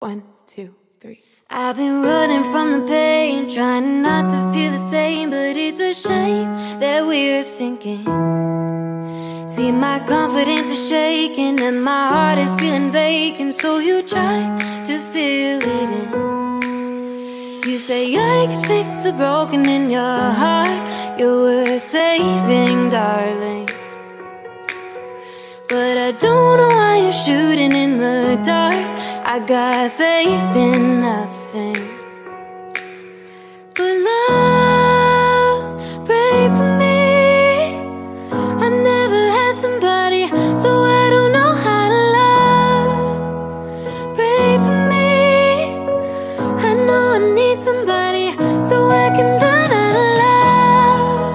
1, 2, 3. I've been running from the pain, trying not to feel the same, but it's a shame that we're sinking. See, my confidence is shaking and my heart is feeling vacant, so you try to fill it in. You say I can fix the broken in your heart, you're worth saving, darling. But I don't know why you're shooting in the dark. I got faith in nothing but love. Pray for me. I never had somebody, so I don't know how to love. Pray for me. I know I need somebody, so I can learn how to love.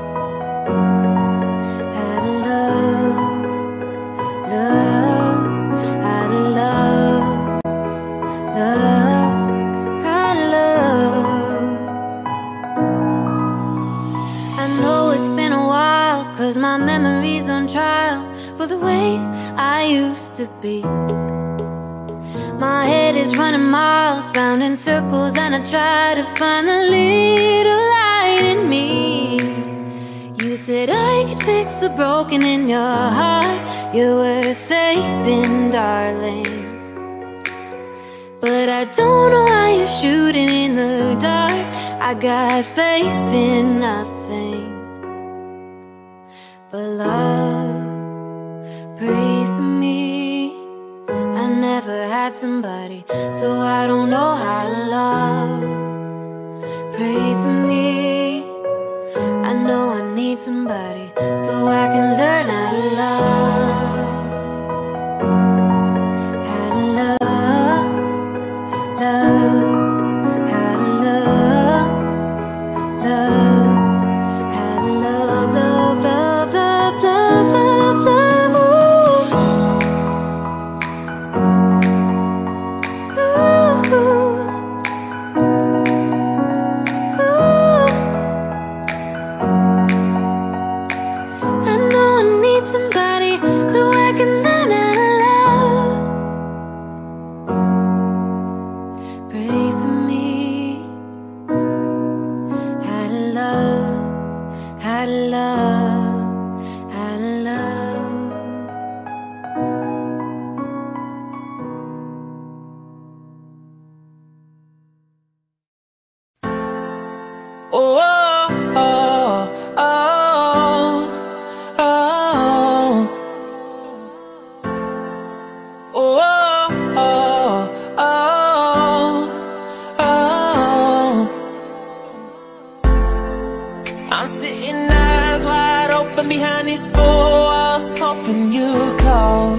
How to love, love, how to love, love, how to love. I know it's been a while, 'cause my memory's on trial for the way I used to be. My head is running miles, round in circles, and I try to find the little light in me. You said I could fix the broken in your heart, you're worth saving, darling. But I don't know why you're shooting in the dark. I got faith in nothing but love. Pray for me. I never had somebody, so I don't know how to love. Pray for me. I know I need somebody, so I can learn how to love. How to love, love, how to love, love, how to love, love, love, love, love, love, love. Ooh. Ooh. Ooh. I know I need somebody, so I can learn how to love. Pray for me. How to love, how to love, how to love. Oh, oh, oh, oh, oh, oh, oh, oh. I'm sitting eyes wide open behind these four walls, hoping you call.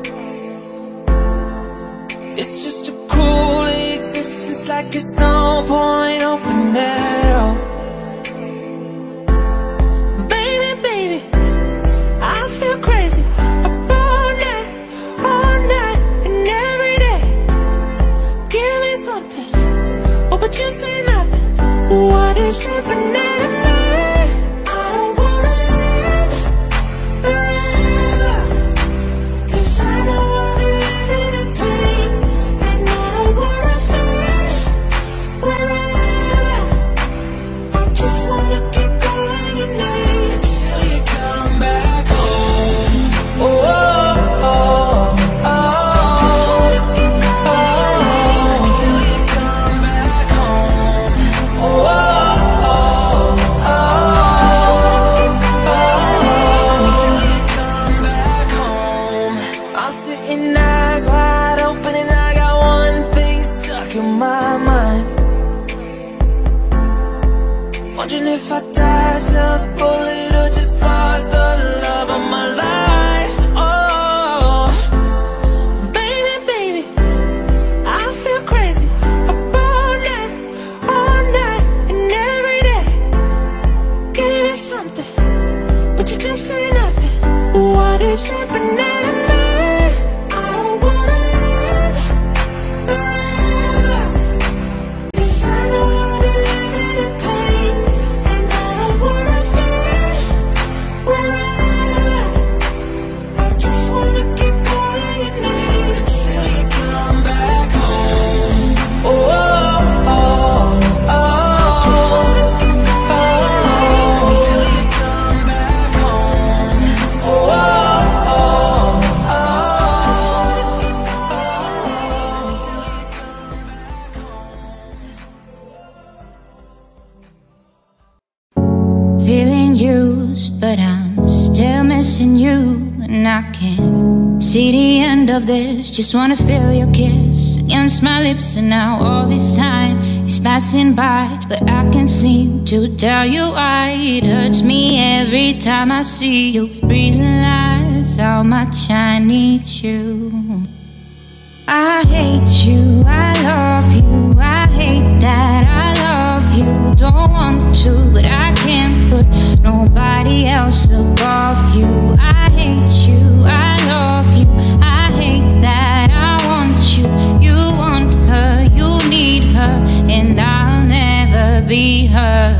It's just a cruel existence, like it's no point open at all. Baby, baby, I feel crazy up all night and every day. Give me something, oh, but you say nothing. What is happening to me? I don't wanna live forever, 'cause I know I'll be living in pain, and I don't wanna feel wherever. I just wanna keep calling your name till you come back home. Oh, oh, oh, oh, till you come back home. Oh, oh, oh, till you come back home. I'm sitting eyes wide open and I got one thing stuck in my mind. Wondering if I dodged a bullet or just lost the love of my life. Oh, baby, baby, I feel crazy up all night and every day. Give me something, but you just say nothing. What is happening to me? I don't wanna live forever, 'cause I know I'll be living in pain, and I don't confused, but I'm still missing you. And I can't see the end of this. Just wanna feel your kiss against my lips. And now all this time is passing by, but I can't seem to tell you why. It hurts me every time I see you. Realize how much I need you. I hate you, I love you, I hate that I love you. Don't want to, but I can't put nobody else above you. I hate you, I love you, I hate that I want you. You want her, you need her, and I'll never be her.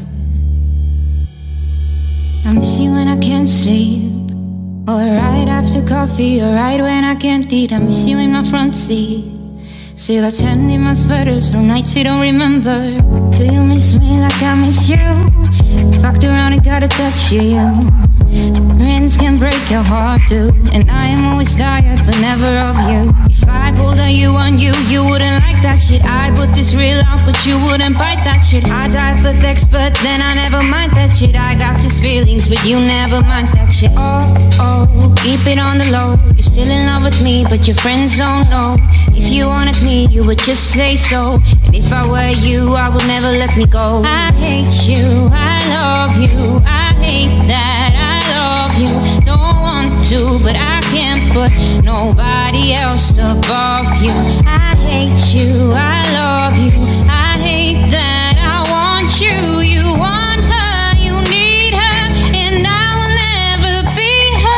I miss you when I can't sleep, or right after coffee, or right when I can't eat. I miss you in my front seat. Still I turn in my sweaters from nights we don't remember. Do you miss me like I miss you? Fucked around and got a touch to you. Friends can break your heart too, and I am always tired but never of you. If I pulled on you, you wouldn't like that shit. I put this real out but you wouldn't bite that shit. I die for text but then I never mind that shit. I got these feelings but you never mind that shit. Oh, keep it on the low. You're still in love with me but your friends don't know. If you wanted me, you would just say so. And if I were you, I would never let me go. I hate you, I love you, I hate that I love you. Don't want to, but I can't put nobody else above you. I hate you, I love you, I hate that I want you. You want her, you need her, and I will never be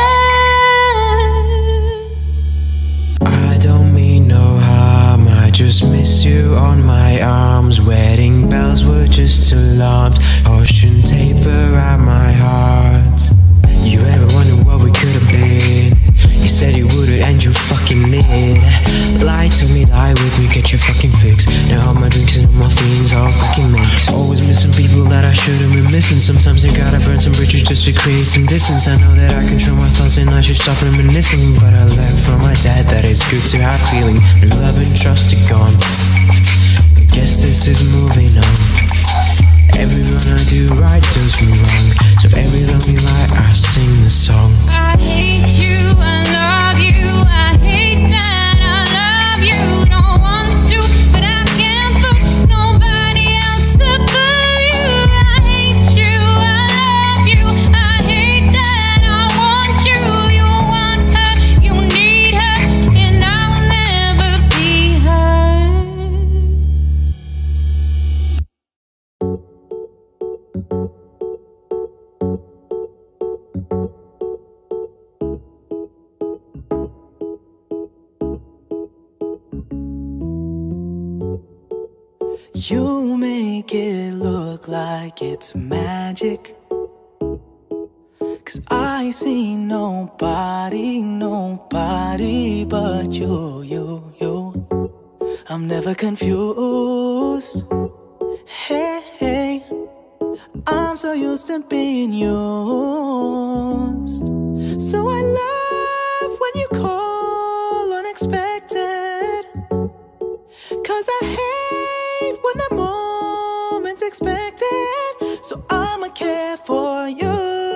her. I don't mean no harm, I just miss you on my arms. Wedding bells were just alarms, caution tape around my heart. You ever wonder what we could have been? You said you would've and you fucking did. Lie to me, lie with me, get your fucking fix. Now all my drinks and all my feelings all fucking mix. Always missing people that I shouldn't be missing. Sometimes I gotta burn some bridges just to create some distance. I know that I control my thoughts and I should stop reminiscing, but I learned from my dad that it's good to have feeling. Love and trust are gone. I guess this is moving on. Everyone I do right does me wrong, so every lonely night I sing the song. I hate you, I love you, I hate that I love you. Don't want to, but I can't put nobody else above you. I hate you, I love you, I hate that I want you. You want her, you need her, and I'll never be her. You make it look like it's magic, 'cause I see nobody but you. I'm never confused. Hey, I'm so used to being used. So I love when you call unexpected, 'cause I hate when the moment's expected. So I'ma care for you.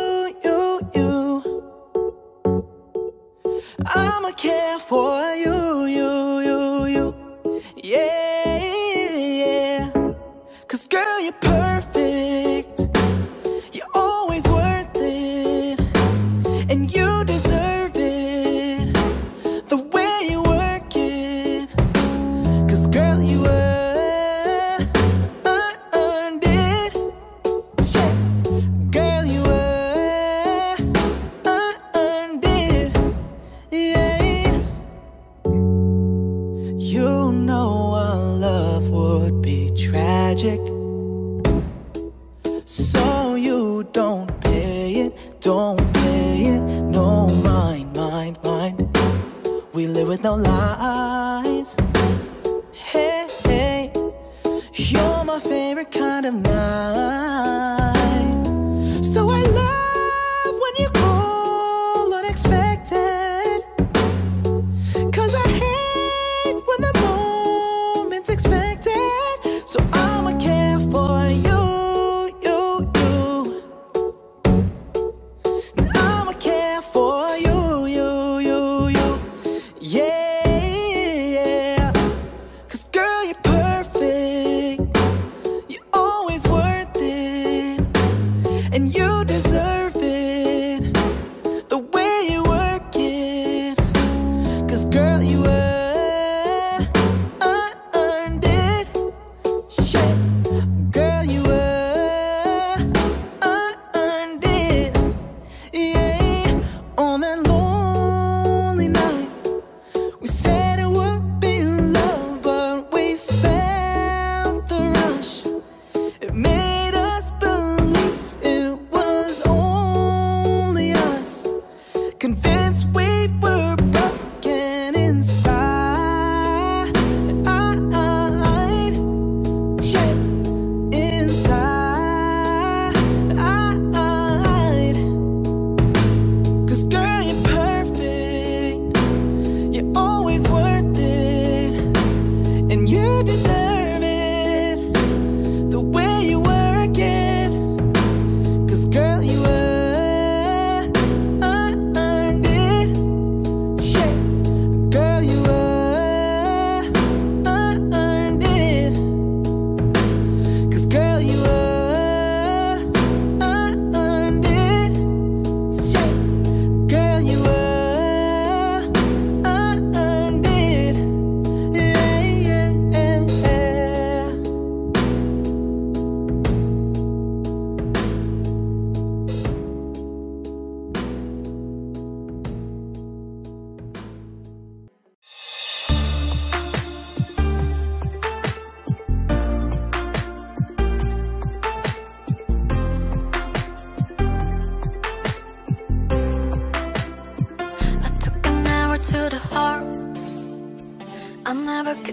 I'ma care for you. Yeah. 'Cause girl, you're perfect. You're always worth it, and you deserve it. The way you work it, 'cause girl, you earned it. Yeah. Girl, you earned it. Yeah. You know our love would be tragic, so you don't pay it, no mind. We live with no lies. Hey, you're my favorite kind of night. So I love when you call unexpected, 'cause I hate when the moment's expected. So I'ma care for you.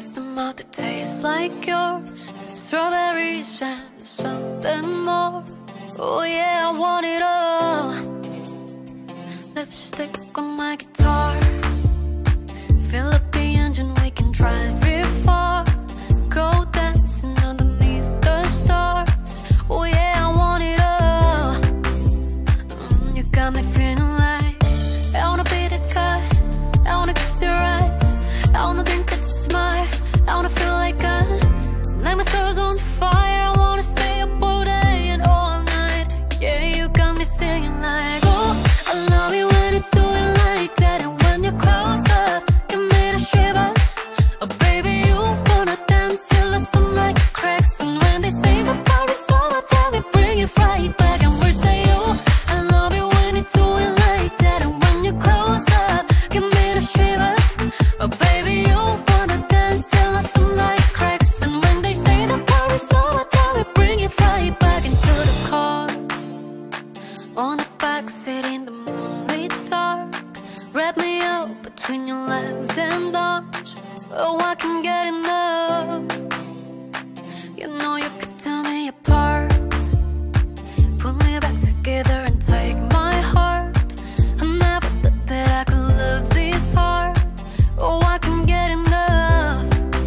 taste a mouth that tastes like yours. Strawberries and something more. Oh yeah, I want it all. Lipstick on my guitar. Fill up the engine, we can drive real far. Go dancing underneath the stars. Oh yeah, I want it all. You got me feeling like I wanna be the guy, I wanna kiss your eyes, I wanna drink that smile, I wanna feel like I light my stars on fire. I wanna stay up all day and all night. Yeah, you got me singing like, oh, I love you when you do it like that. And when you're close up, give me the shivers. Oh baby, you wanna dance till the sunlight cracks. And when they say the party's over, tell me bring it right back. And we'll say, oh, I love you when you do it like that. And when you're close up, give me the shivers. Oh baby, you wanna dance till the sunlight cracks. And when they say the party's over, tell me bring it right back into the car. On the backseat in the moonlit dark. Wrap me up between your legs and arms. Oh, I can get enough. You know you could tear me apart. Put me back together and take my heart. I never thought that I could love this hard. Oh, I can get enough.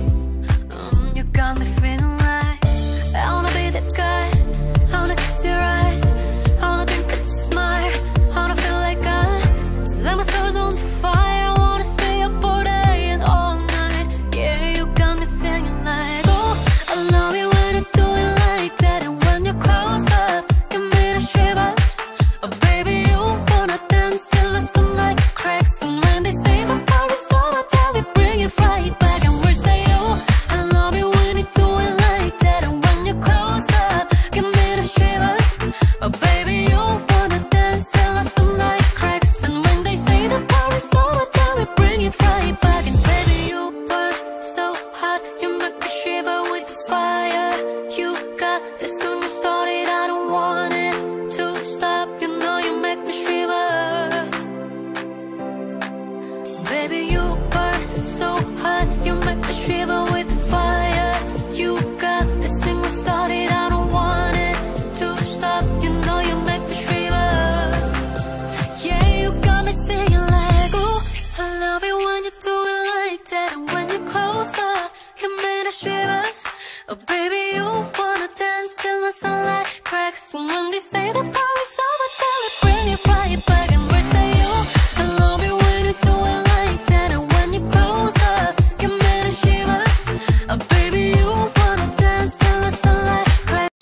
You got me feeling like I wanna be that guy, I wanna kiss your eyes, I wanna drink that smile, I wanna feel like I light my stars on fire. I wanna stay up all day and all night. Yeah, you got me singing like, oh, I love you when you do it like that. And when you're close up, give me the shivers. Oh baby, you wanna dance till the sunlight cracks. And when they say the party's over, tell me bring it right back. And we'll say, oh, I love you when you do it like that. And when you're close up, give me the shivers. Oh baby, you wanna dance till the sunlight cracks. And when they say the party's over, tell me bring it right back. And baby, you burn so hot, you make me shiver with fire. You got this when you started, I don't want it to stop. You know you make me shiver. Baby, you burn so hot, you make me shiver with fire. You got this thing we started, I don't want it to stop. You know you make me shiver. Yeah, you got me singing like, oh, I love it when you do it like that. And when you're close up, give me the shivers. Oh baby, you wanna dance till the sunlight cracks. And when they say the party's over, tell me bring it right back. And we'll say, oh, I love it when you do it like that. And when you're close up, give me the shivers. Oh baby, you wanna dance till the sunlight cracks.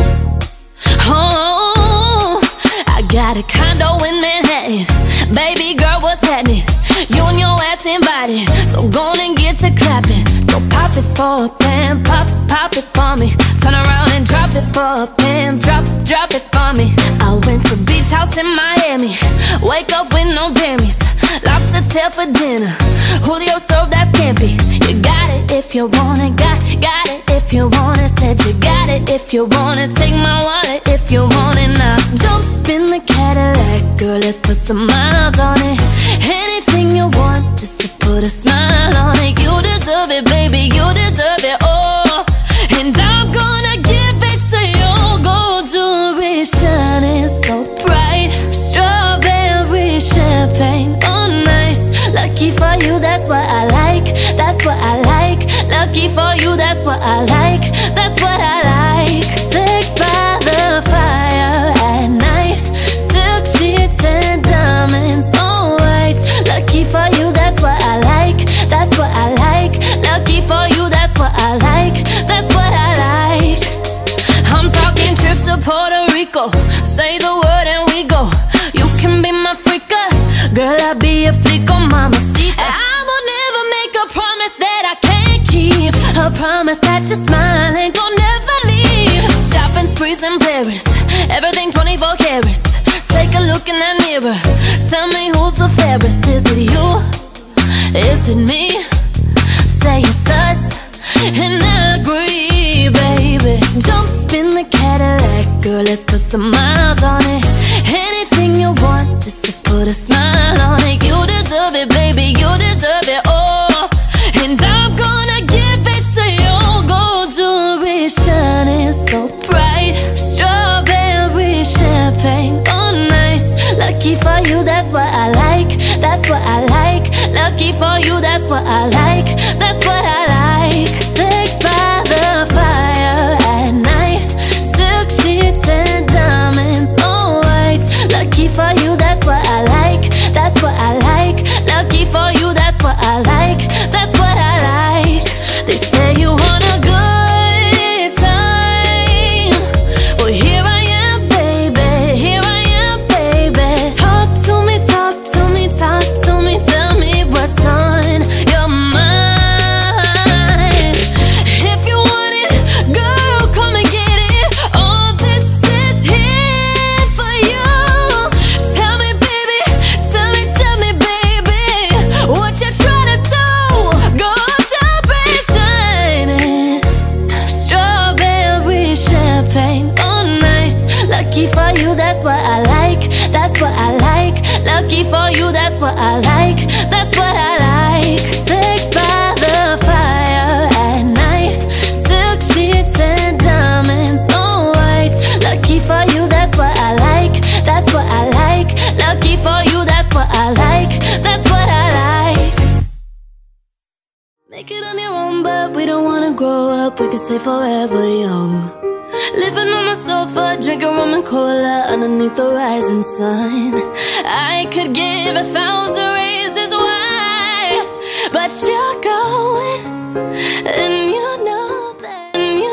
Oh, I got a condo in Manhattan. Baby girl, what's happening? You and your ass invited, so go on and get to clapping. So pop it for a bam, pop it for me. Turn around and drop it for a bam, drop it for me. I went to beach house in Miami, wake up with no jammies. Lobster tail for dinner, Julio served that scampi. You got it if you want it, got it if you want it. Said you got it if you want it, take my wallet if you want it now. Jump in the Cadillac, girl, let's put some miles on it. Anything you want, just to put a smile on it. You deserve it, baby, you deserve it, oh. And I'm gonna give it to you. Gold jewelry shining so bright, strawberry champagne, oh nice. Lucky for you, that's what I like, that's what I like. Lucky for you, that's what I like, that's what I like. Sex by the fire at night, silk sheets and diamonds, all white. Lucky for you, that's what I like, that's what I like. Lucky for you, that's what I like, that's what I like. I'm talking trips to Puerto Rico, say the word and we go. You can be my freaka, girl, I'll be a flico, mamacita. I will never make a promise that I can't keep, a promise that your smile ain't gon' never leave. Shopping sprees in Paris, everything 24 carats. Take a look in that mirror, tell me who's the fairest. Is it you? Is it me? Say it's us, and I'll agree, baby. Jump in the Cadillac, girl, let's put some miles on it. Anything you want, just to put a smile on it. You deserve it, baby, you deserve it, oh. And I'm gonna give it to lucky for you, that's what I like. That's what I like. Sex by the fire at night, silk sheets and diamonds, all white. Lucky for you, that's what I like. That's what I like. Lucky for you, that's what I like. That's what I like. They say you want a good time. Well, here I am, baby. Here I am, baby. Talk to me, talk to me, talk to me. Tell me what's on your mind. If you want it, girl, come and get it. All this is here for you. Tell me, baby, tell me, baby, what you trying to do? Gold champagne shining, strawberry champagne, oh nice. Lucky for you, that's what I like. That's what I like. Lucky for you, that's what I like. That's what I like. Sex by the fire at night, silk sheets and diamonds, all white. Lucky for you, that's what I like. That's what I like. Lucky for you, that's what I like. That's what I like. Make it on your own, but we don't wanna grow up. We can stay forever young. Living on my sofa, drinking rum and cola underneath the rising sun. I could give 1,000 reasons why, but you're going, and you know that. And you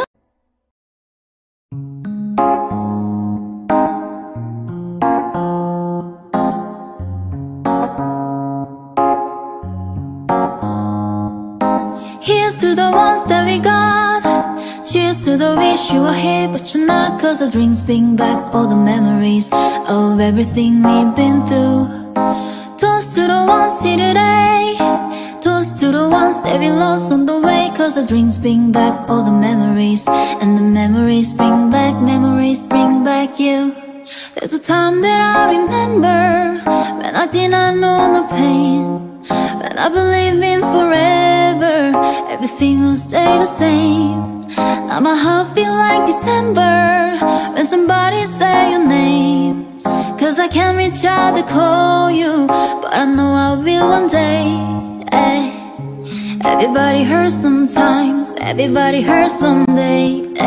Here's to the ones that we got. Cheers to the wish you were here but you're not, 'cause the drinks bring back all the memories of everything we've been through. Toast to the ones here today. Toast to the ones that we lost on the way, 'cause the drinks bring back all the memories, and the memories bring back you. There's a time that I remember when I did not know the pain, when I believed in forever, everything will stay the same. Now my heart feel like December when somebody say your name, 'cause I can't reach out to call you, but I know I will one day. Everybody hurts sometimes, everybody hurts someday.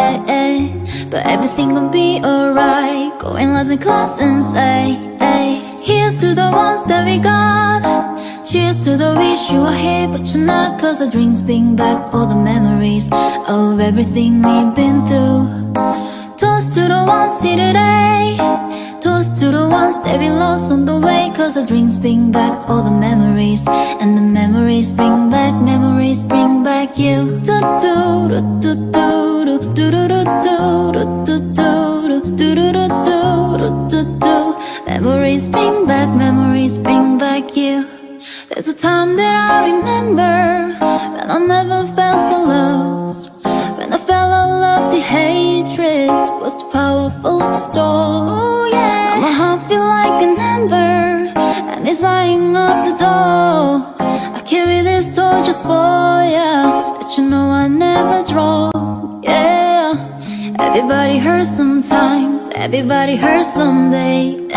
But everything gon' be alright. Go in last in class and say, here's to the ones that we got. Cheers to the wish you were here but you're not, 'cause the drinks bring back all the memories of everything we've been through. Toast to the ones here today. Toast to the ones that we lost on the way, 'cause the drinks bring back all the memories, and the memories bring back you. Do do do do do do do do do do do do do do. Memories bring back you. There's a time that I remember when I never felt so lost, when I felt all love to hatred was too powerful to store. Oh yeah. Now my heart feel like an ember, and it's lighting up the door. I carry this torch just for ya, that you know I never draw. Yeah. Everybody hurts sometimes, everybody hurts someday.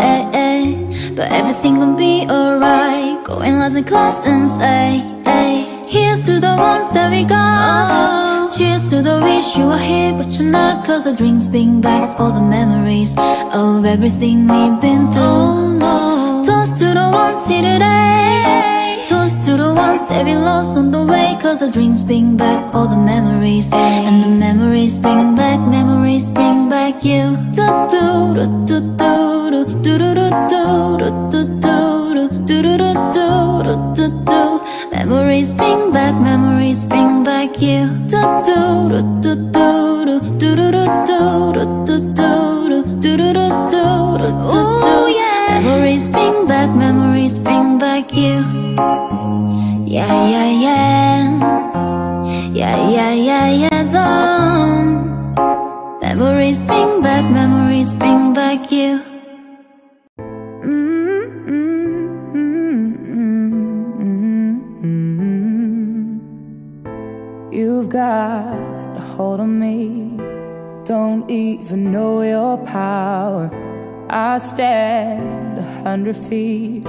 But everything gon' be alright. Go in last in class and say, here's to the ones that we got. Cheers to the wish you were here but you're not, 'cause the drinks bring back all the memories of everything we've been through. Oh no. Toast to the ones here today. Toast to the ones that we lost on the way, 'cause the drinks bring back all the memories, and the memories bring back you. Do do do do do do do do do do do do do. Memories bring back you. Do do do do do do do do do do do. Ooh yeah. Memories bring back you. Yeah yeah yeah. Yeah yeah yeah yeah. Don't. Memories bring back you. You've got a hold on me, don't even know your power. I stand 100 feet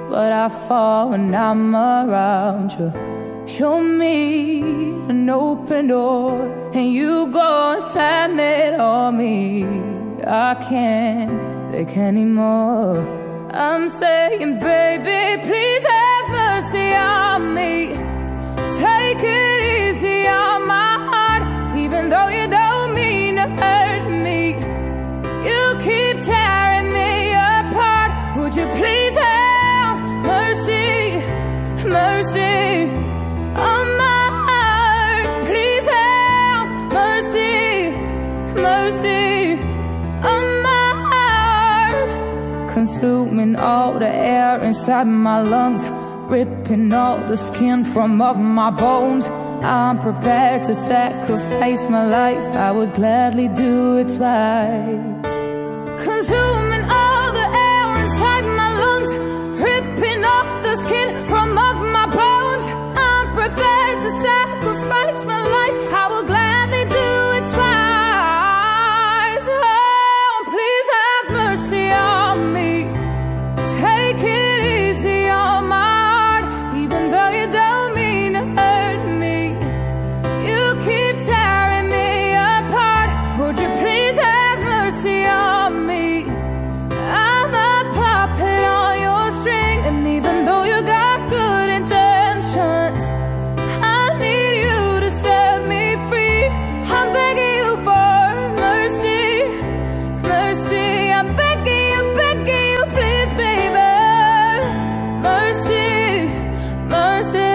but I fall when I'm around you. Show me an open door, and you go and slam it on me. I can't take anymore. I'm saying, baby, please have mercy on me. Take it easy on my heart, even though you don't mean to hurt me. You keep tearing me apart. Would you please have mercy, mercy on my heart? Please have mercy, mercy on my heart. Consuming all the air inside my lungs, ripping all the skin from off my bones. I'm prepared to sacrifice my life. I would gladly do it twice. Consuming all the air inside my lungs, ripping off the skin from off my bones. I'm prepared to sacrifice my life. I will gladly do it twice. Oh, please have mercy on me. Take it easy on my heart, even though you don't mean to hurt me. You keep tearing me apart. Would you please have mercy on me? I'm a puppet on your string, and even though you got good intentions, I need you to set me free. I'm begging you for mercy, mercy. I'm begging you, please, baby. Mercy, mercy.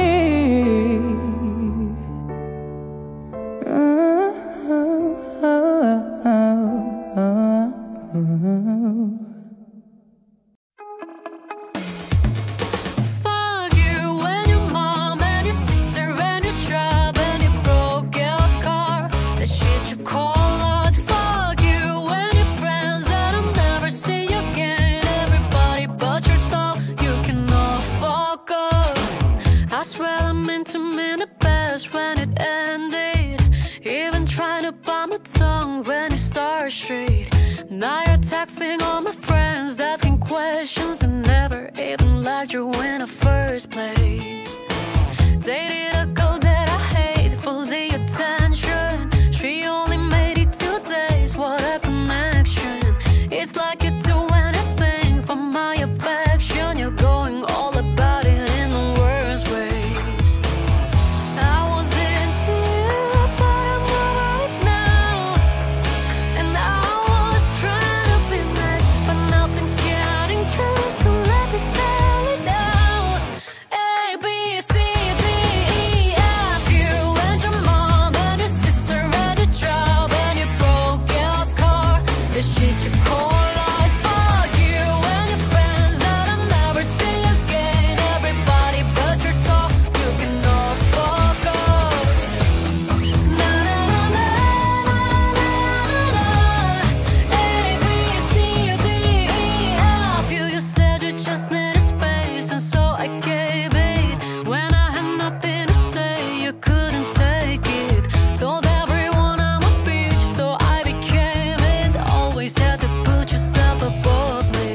Fuck you and your mom and your sister and your job and your broke ass car, the shit you call art. Fuck you and your friends that I'll never see again. Everybody but your dog, you can all fuck up. I swear I meant to mean the best when it ended. Even trying to bite my tongue when it started straight. Now you're texting all my friends, asking questions, and never even liked you in the first place. Dated a girl that I hate for the attention. She only made it 2 days, what a connection. It's like you do anything for my affection. You're going all about it in the worst ways. I was into you, but I'm over it now. And I was trying to be nice, but nothing's getting true, so let me spell it out. A, B, C, D, E, F. You and your mom and your sister and your job and your broke ass car, the shit you call life. Fuck you and your friends that I'll never see again. Everybody but your dog, you can all fuck up. Na na na na na na na. A, B, C, D, E, F. You said you just needed space, and so I gave it. When I had nothing to say, you couldn't take it. Told everyone I'm a bitch, so I became it. Always had to put yourself above me.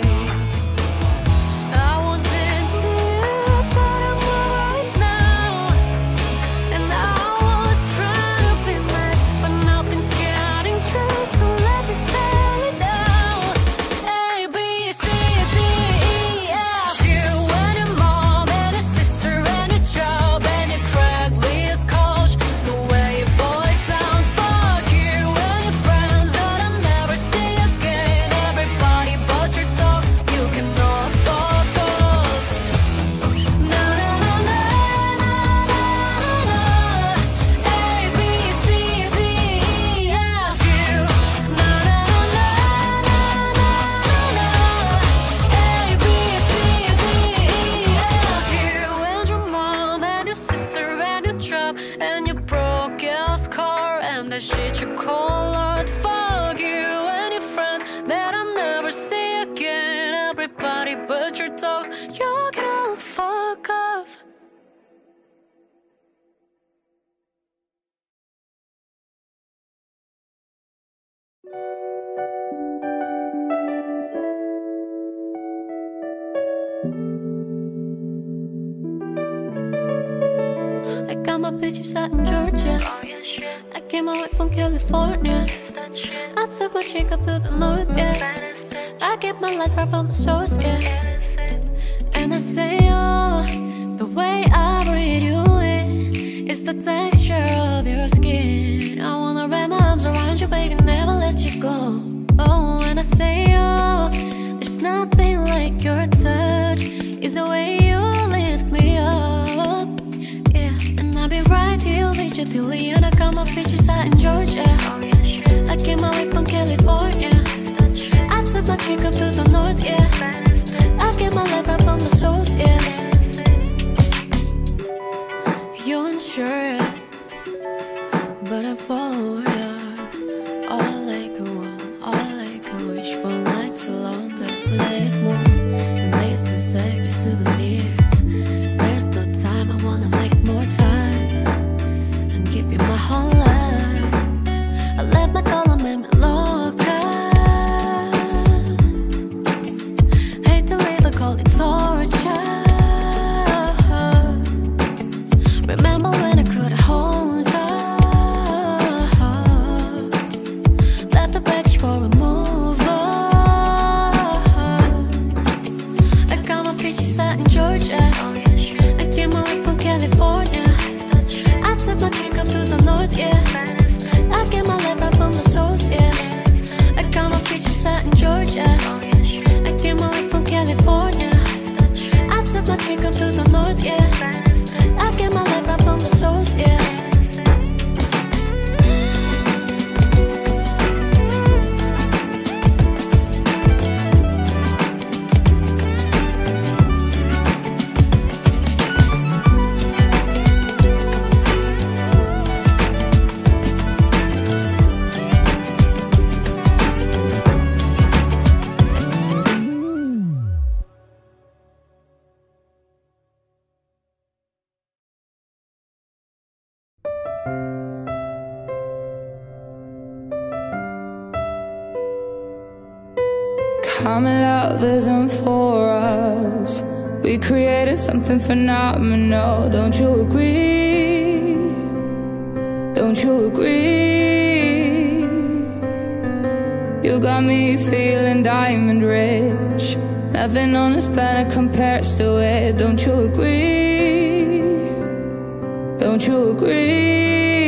I was into you, but I'm over it now. And I was trying to be nice, but nothing's getting true, so let me spell it out. A, B, C, D, E, F. You and your mom and your sister and your job and your Craigslist coach, the way your voice sounds. Fuck you and your friends that I'll never see again. Everybody but your dog, you can all fuck up. Na na na na na na na. A, B, C, D, E, F. You. Na na na na na na na. A, B, C, D, E, F. You and your mom and your sister and your job and your broke ass car and the shit you call art. Fuck you and your friends that I'll never see again. Everybody but your dog, you can all fuck off. got my bitches out in Georgia. I came away from California. I took my chick up to the north, yeah. I get my life right from the source, yeah. And I say, oh, the way I breathe you in is the texture of your skin. I wanna wrap my arms around you, baby, never let you go. Oh, and I say, oh, there's nothing like your touch. It's the way you lift me up, yeah. And I'll be right here with you till the end. I got my bitches out in Georgia. I came away from California. I took my chick up to the north, yeah. I get my life right from the source, yeah. You're unsure, but I follow ya. All like a one, all like a wish. One night's longer, when days more, and days with sex, just souvenirs. There's no time, I wanna make more time and give you my whole life. I let my color make me loca. Hate to leave, I call it torture. Remember when I couldn't hold her? Left the baggage for a move on. I got my bitches out in Georgia. I came away from California. I took my chick up to the north, yeah. I get my life right from the source, yeah. I got my bitches out in Georgia. I came away from California. I took my chick up to the north, yeah. I get my life right from the source, yeah. Common love isn't for us. We created something phenomenal. Don't you agree? Don't you agree? You got me feeling diamond rich. Nothing on this planet compares to it. Don't you agree? Don't you agree?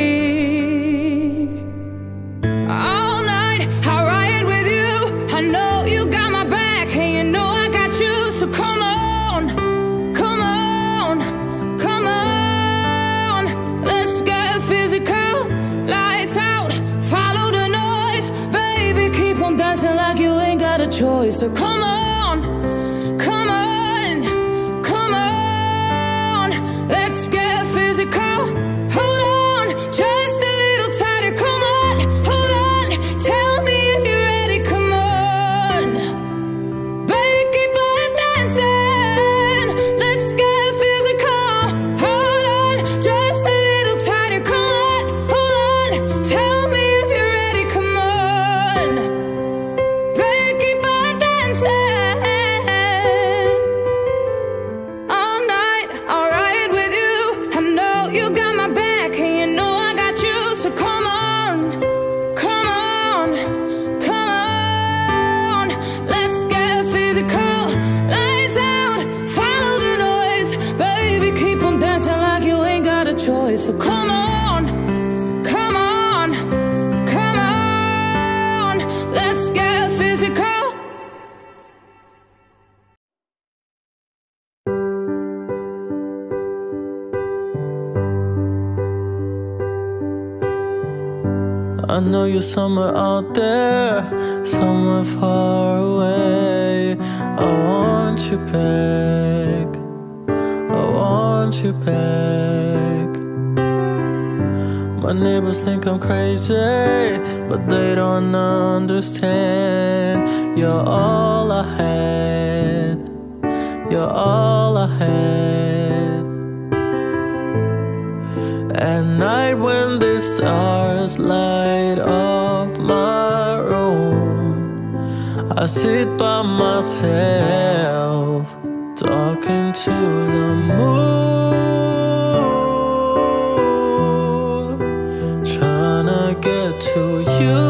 Choice. So come on, come on, come on, let's get physical. Hold on, just a little tighter. Come on, hold on, tell me if you're ready. Come on, baby, but dancing. Let's get physical. Hold on, just a little tighter. Come on, hold on, tell me if you're ready. Come on, baby. All night, I'll ride with you. I know you got my back, and you know I got you. So come on, come on, come on, let's get physical. Lights out, follow the noise. Baby, keep on dancing like you ain't got a choice. So come on, come on, come on, let's get physical. I know you're somewhere out there, somewhere far away. I want you back, I want you back. My neighbors think I'm crazy, but they don't understand. You're all I had, you're all I had. At night when the stars light up my room, I sit by myself, talking to the moon. get to you.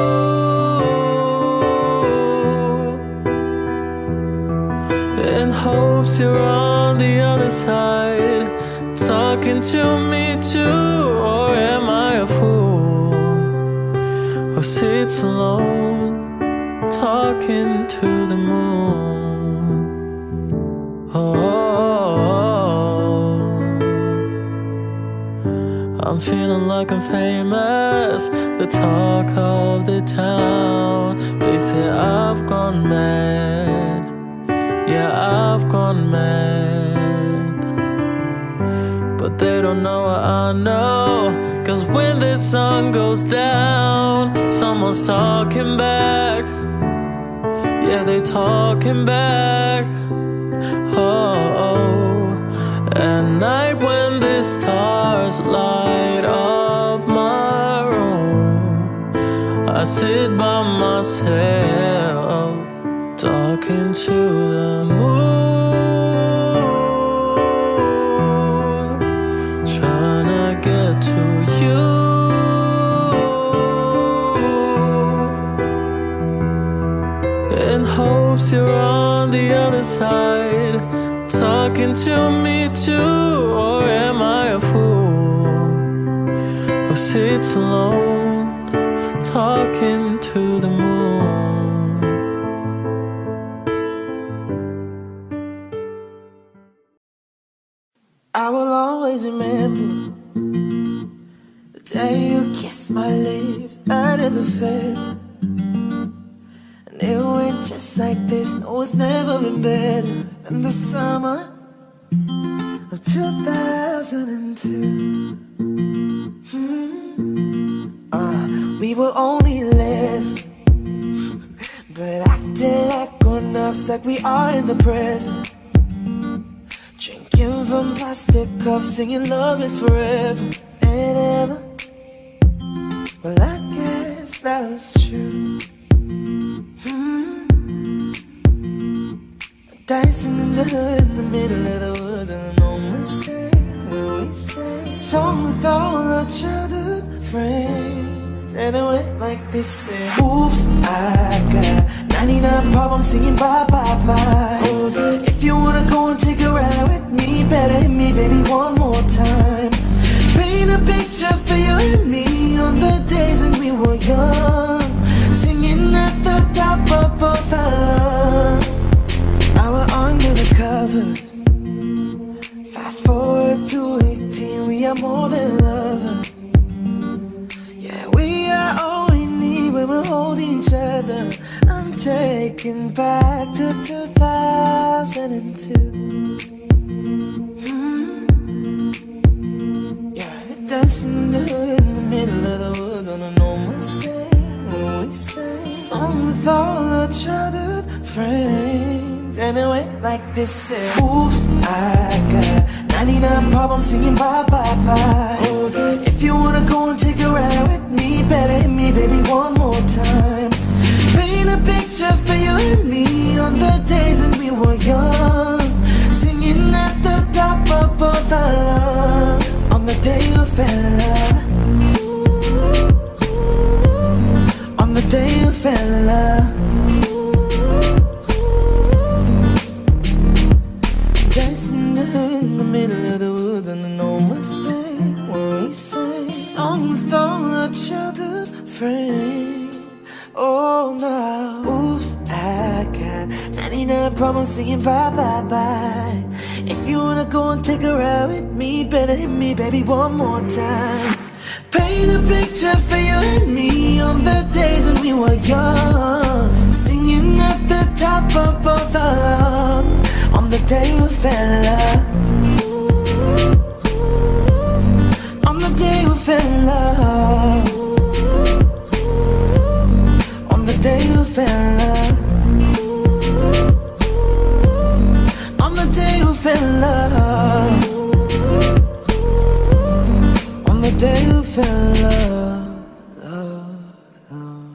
In hopes you're on the other side, talking to me too. Or am I a fool who sits alone, talking to the moon? I'm feeling like I'm famous, the talk of the town. They say I've gone mad, yeah, I've gone mad. But they don't know what I know, 'cause when this sun goes down, someone's talking back. Yeah, they talking back. At night when the stars light up my room, I sit by myself, talking to the moon, trying to get to you. In hopes you're on the other side, talking to me too. Or am I a fool who sits alone, talking to the moon? I will always remember the day you kissed my lips. That is a fact. And it went just like this. No, it's never been better than the summer of 2002. We were only 11, but acting like grown-ups, like we are in the present. Drinking from plastic cups, singing love is forever and ever. Well, I guess that was true. Dancing in the hood, in the middle of the woods, and no mistake when we sang a song with all our childhood friends. And it went like this, said, oops, I got 99 problems singing bye, bye, bye. If you wanna go and take a ride with me, better hit me, baby, one more time. Paint a picture for you and me on the days when we were young, singing at the top of both our lungs. Now we're under the covers. Fast forward to 18, we are more than lovers. Yeah, we are all we need when we're holding each other. I'm taken back to 2002. Yeah, we're dancing in the hood, in the middle of the woods, on a no mistake when we sang a song with all our childhood friends. And it went like this, said, oops, I got 99 problems singing bye, bye, bye. If you wanna go and take a ride with me, better hit me, baby, one more time. Paint a picture for you and me on the days when we were young, singing at the top of both our lungs. On the day you fell in love, on the day you fell in love. In the middle of the woods, and no mistake when we sang a song with all our childhood friends. Oh no, oops, I got 99 problems singing bye, bye, bye. If you wanna go and take a ride with me, better hit me, baby, one more time. Paint a picture for you and me on the days when we were young, singing at the top of both our lungs. On the day we fell in love, on the day we fell in love, on the day we fell in love, on the day we fell in love, on the day we fell in love, love, love.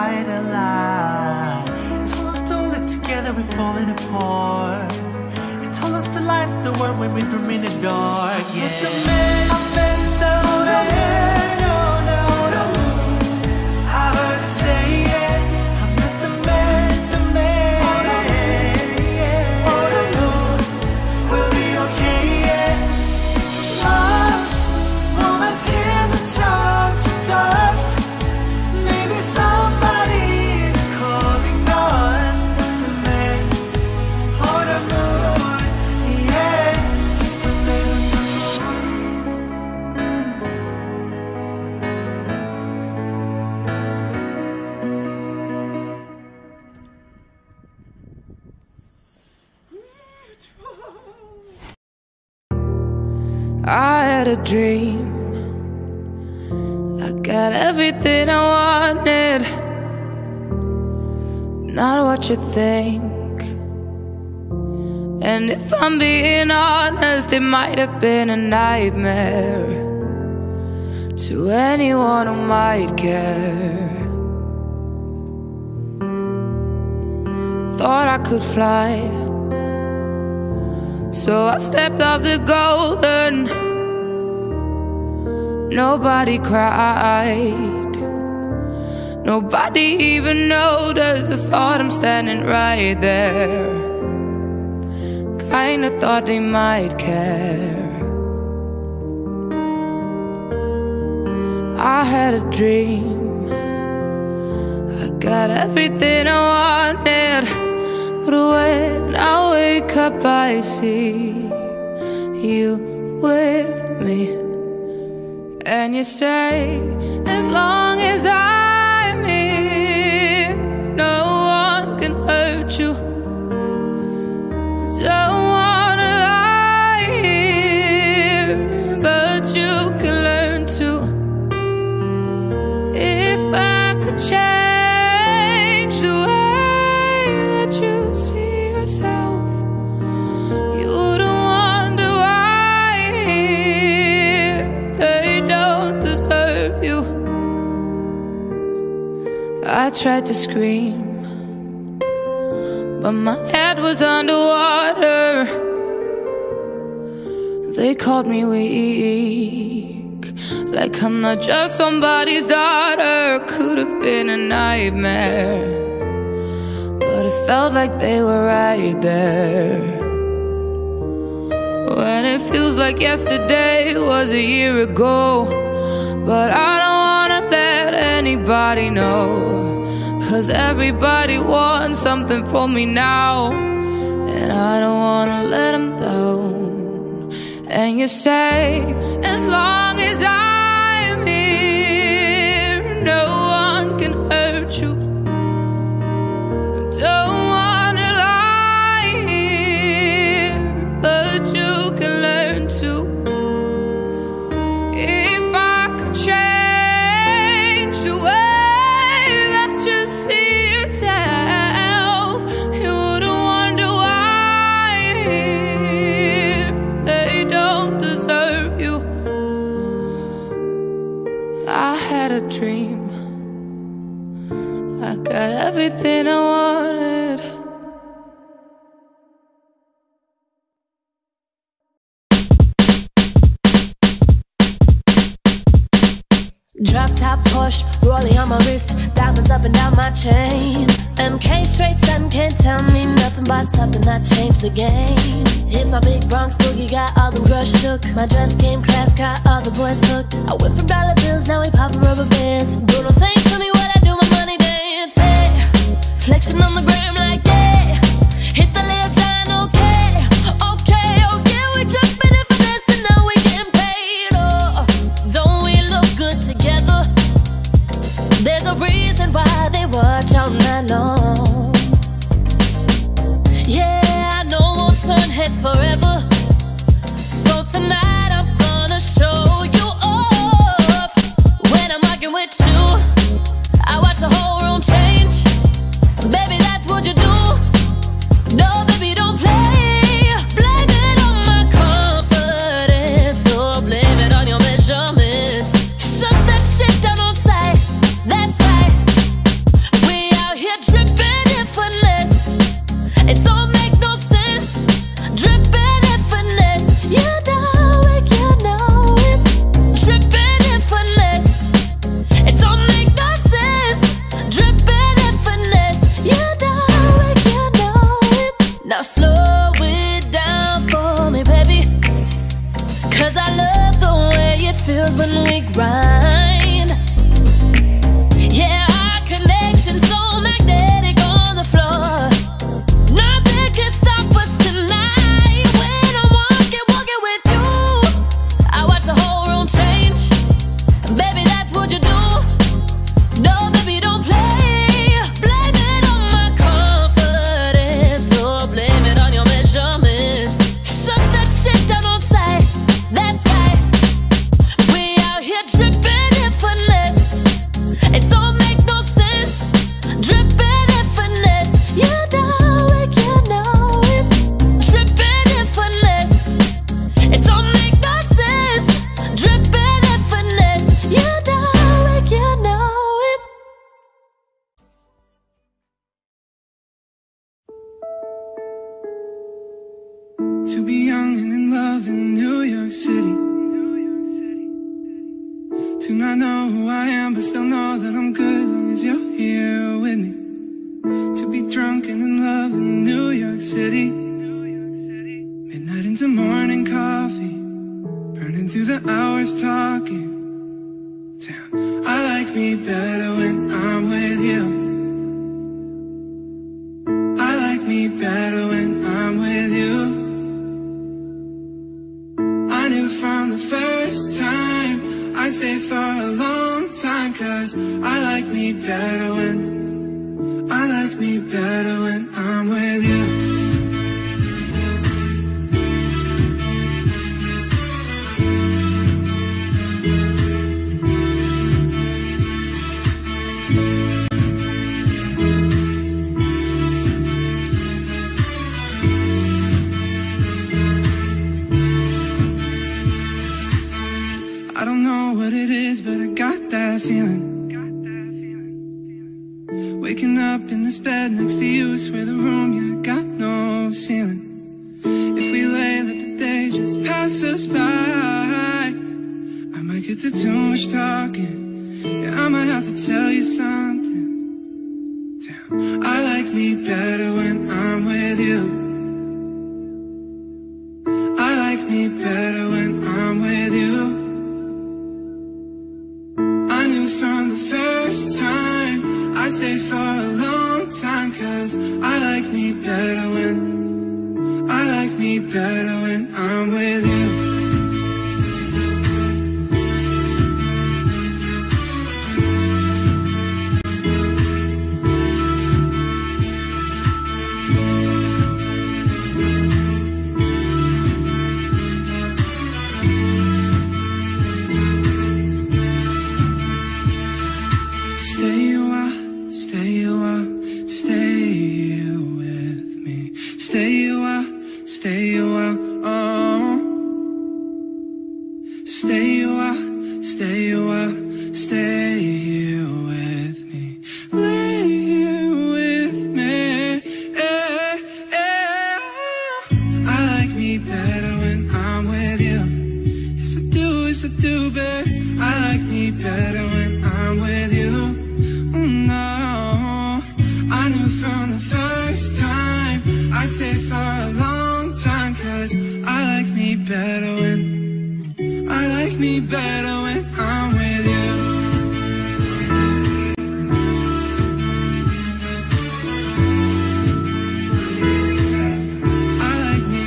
lie to lie. You told us to hold it together, we're falling apart. You told us to light the world when we dream in the dark. Yeah. But the man, I heard him say it. I'm not the man, the man. Oh no, we'll be okay. Yeah. Lost, all my tears are turned to dust. Maybe somebody is calling us. The man, oh the moon, yeah, just a man on the moon. I had a dream. I got everything I wanted. Not what you think. And if I'm being honest, it might have been a nightmare to anyone who might care. Thought I could fly, so I stepped off the golden. Nobody cried, nobody even noticed. I saw them standing right there. Kinda thought they might care. I had a dream. I got everything I wanted. But when I wake up I see you with me. And you say, as long as I'm here, no one can hurt you. Don't wanna lie here, but you can learn to. If I could change the way that you see yourself, you wouldn't wonder why they don't deserve you. I tried to scream, but my head was underwater. They called me weak, like I'm not just somebody's daughter. Could have been a nightmare, but it felt like they were right there. When it feels like yesterday was a year ago. But I don't wanna let anybody know, 'cause everybody wants something from me now, and I don't wanna let them down. And you say, as long as I'm here, no one can hurt you. Don't wanna lie here, but you can learn to. If I could change the way that you see yourself, you wouldn't wonder why they don't deserve you. I had a dream. I got everything I wanted. Drop top Porsche, rolling on my wrist, diamonds up and down my chain. MK straight sun can't tell me nothing but stuff and I changed the game. It's my big Bronx boogie, got all the girls shook. My dress game class, got all the boys hooked. I went from dollar bills, now we poppin' rubber bands. Bruno saying to me what I do, my money dance. Hey, flexing on the gram like yeah. Hit the Lil John, okay, okay, oh yeah, we jumping in for this and now we getting paid. Oh, don't we look good together? There's a reason why they watch all night long. Yeah, I know we'll turn heads forever. So tonight I'm gonna show you off. When I'm rocking with you, feels when we grind. Yeah, our connection so magnetic on the floor. Nothing can stop us tonight. When I'm walking with you, I watch the whole room change. Baby, that's what you do. No, baby, don't play. Blame it on my confidence, or blame it on your measurements. Shut that shit down on sight. That's right. We out here dripping in finesse. It don't make no sense. Dripping in finesse. You know it, you know it. Dripping in finesse. It don't make no sense. Dripping in finesse. You know it, you know it. To be young and in love in New York City. To not know who I am, but still know that I'm good long as you're here with me. To be drunk and in love in New York City. Midnight into morning coffee, burning through the hours talking. Damn, I like me better when I'm with you. I like me better when I'm with you. I knew from the first time I stay for a long time, 'cause I like me better when I'm with you. I don't know what it is, but I got that feeling. Waking up in this bed next to you, swear the room, yeah, got no ceiling. If we lay, let the day just pass us by. I might get to too much talking. Yeah, I might have to tell you something. Damn, I like me better when I'm with you. I like me better when I'm with you. I knew from the first time I stay for a long time, 'cause I like me better when I'm with you. Stay a while, stay a while, stay here with me. Stay a while, stay a while, oh. Stay a while, stay a while, stay here with me. Lay here with me, yeah, yeah. I like me better when I'm with you. Yes I do, babe. I like me better when I'm with you. Oh no, I knew from the first time I stayed for a long time, 'cause I like me better when I'm with you. I like me.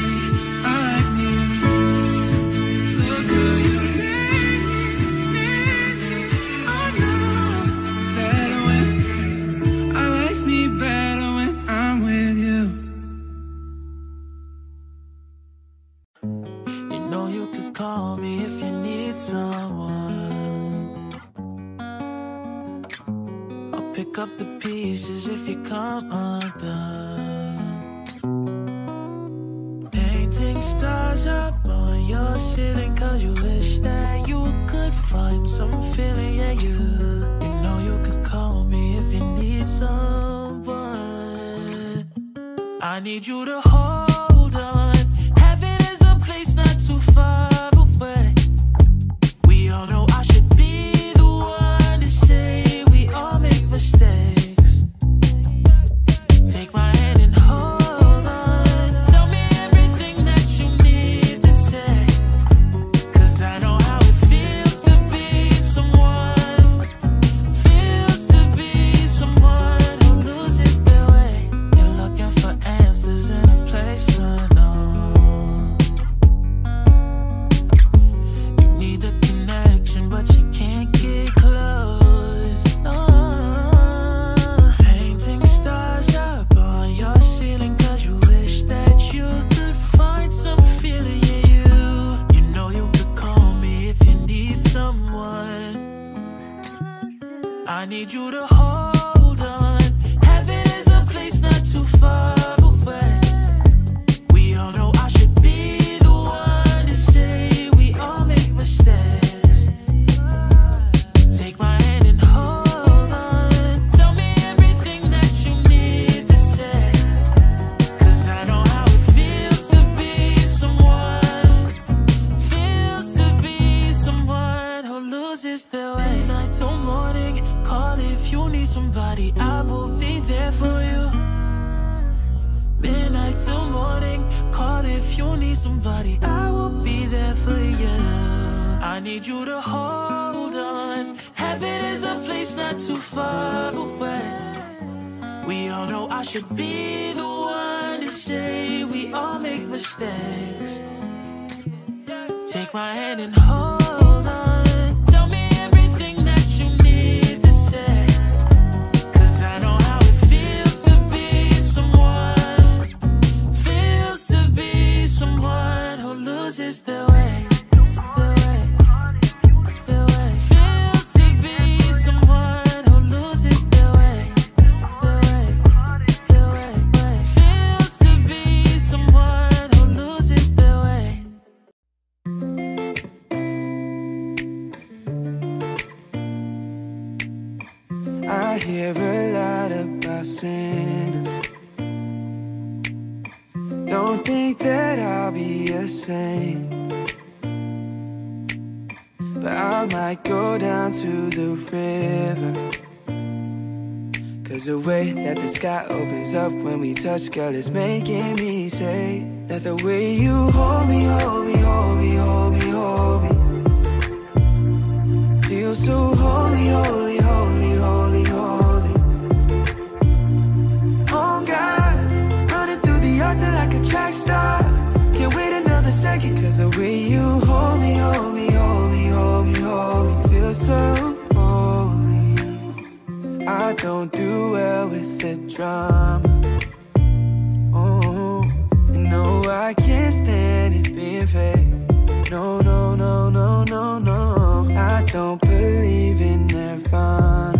Look who you made me. Oh no, better when I like me better when I'm with you. You know you could call me if you need someone. I'll pick up the pieces if you come undone. Painting stars up on your ceiling, 'cause you wish that you could find some feeling. Yeah, you know you could call me if you need someone. I need you to hold on. Heaven is a place not too far away. We all know I should be the one to say we all make mistakes. Take my hand and hold on. Tell me everything that you need to say, 'cause I know how it feels I will be there for you. Midnight till morning, call if you need somebody. I will be there for you. I need you to hold on. Heaven is a place not too far away. We all know I should be the one to say we all make mistakes. Take my hand and hold on. Tell me everything that you need to say, 'cause I know how it feels to be someone, feels to be someone who loses their way. I hear a lot about sinners. Don't think that I'll be a saint, but I might go down to the river. 'Cause the way that the sky opens up when we touch, girl, is making me say that the way you hold me, hold me, hold me, hold me, hold me, feels so holy, holy, holy, holy, holy. Oh God, running through the altar like a track star. Can't wait another second, 'cause the way you hold me, hold me, hold me, hold me, hold me, feels so holy. I don't do well with the drama. Oh, and no, I can't stand it being fake. No, no, no, no, no, no. I don't believe in nirvana,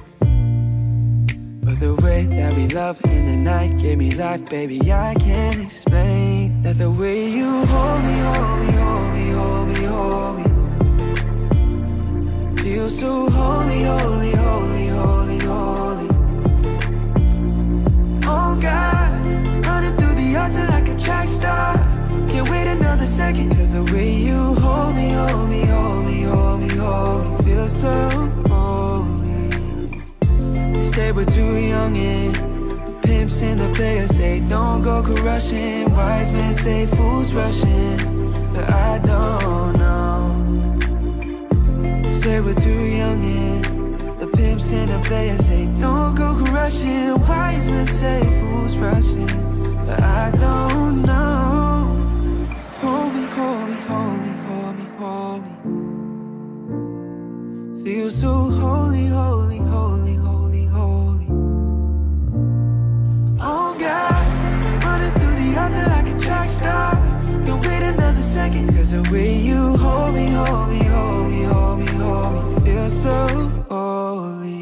but the way that we love in the night gave me life, baby. I can't explain that the way you hold me, hold me, hold me, hold me, hold me, feels so holy, holy, holy, holy, holy. Oh God, running through the altar like a track star. Can't wait another second, 'cause the way you hold me, hold me, hold me, hold me, hold me, feels so holy. They say we're too young and the pimps and the players say don't go crushing. Wise men say fools rushing, but I don't know. They say we're too young and the pimps and the players say don't go crushing. Wise men say fools rushing, but I don't know. Hold me, hold me, hold me, hold me, hold me, feel so holy, holy, holy, holy, holy. Oh God, running through the altar like a track star. Can't wait another second, 'cause the way you hold me, hold me, hold me, hold me, hold me, feel so holy.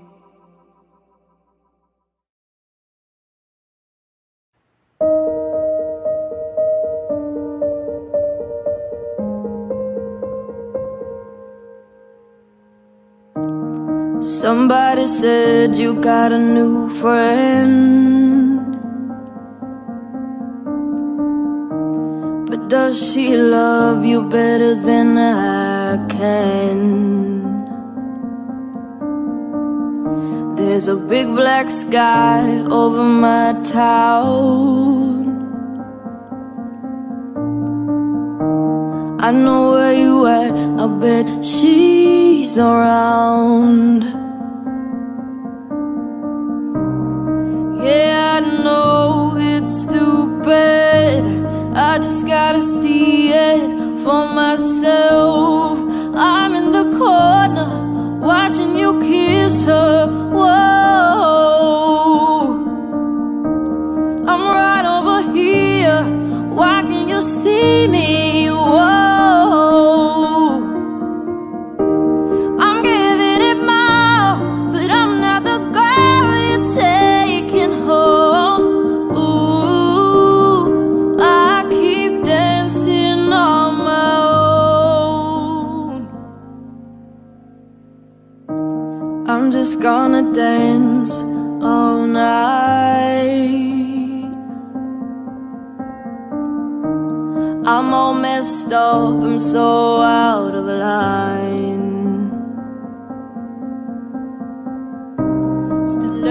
Somebody said you got a new friend, but does she love you better than I can? There's a big black sky over my town. I know where you at, I bet she's around. Yeah, I know it's stupid, I just gotta see it for myself. I'm in the corner, watching you kiss her. Whoa, I'm right over here, why can't you see me? Whoa, I'm giving it more, but I'm not the girl you're taking home. Ooh, I keep dancing on my own. I'm just gonna dance all night. I'm all messed up, I'm so out of line. Still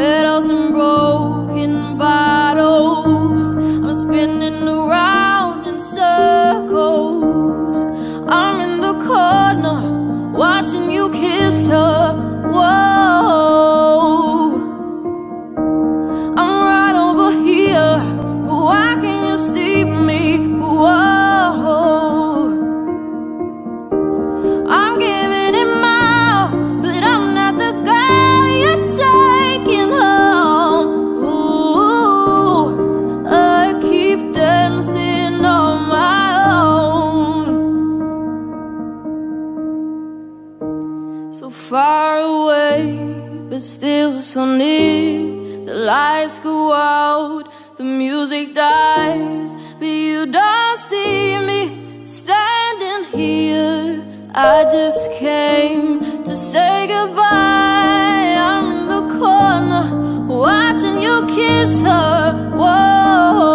lights go out, the music dies, but you don't see me standing here. I just came to say goodbye. I'm in the corner watching you kiss her. Whoa,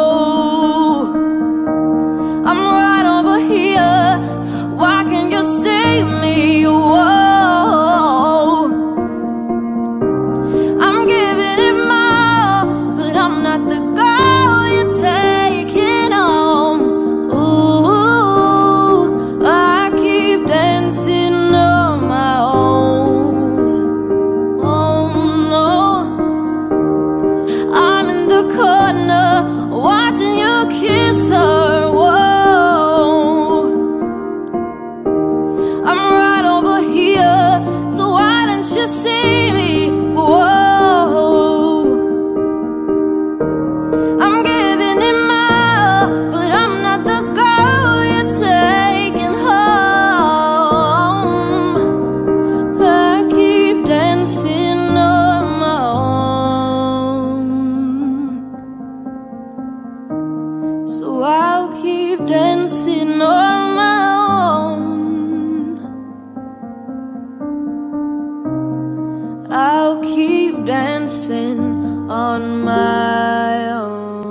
I'm right over here. Why can't you see me? Whoa, I'm giving it more, but I'm not the girl you're taking home. Ooh, I keep dancing on my own. Oh no, I'm in the corner watching you kiss her. Whoa, I'm right over here, so why don't you see me? Whoa, I'm giving it more, but I'm not the girl you're taking home. I keep dancing on my own, so I'll keep dancing on my own. I'll keep dancing on my own.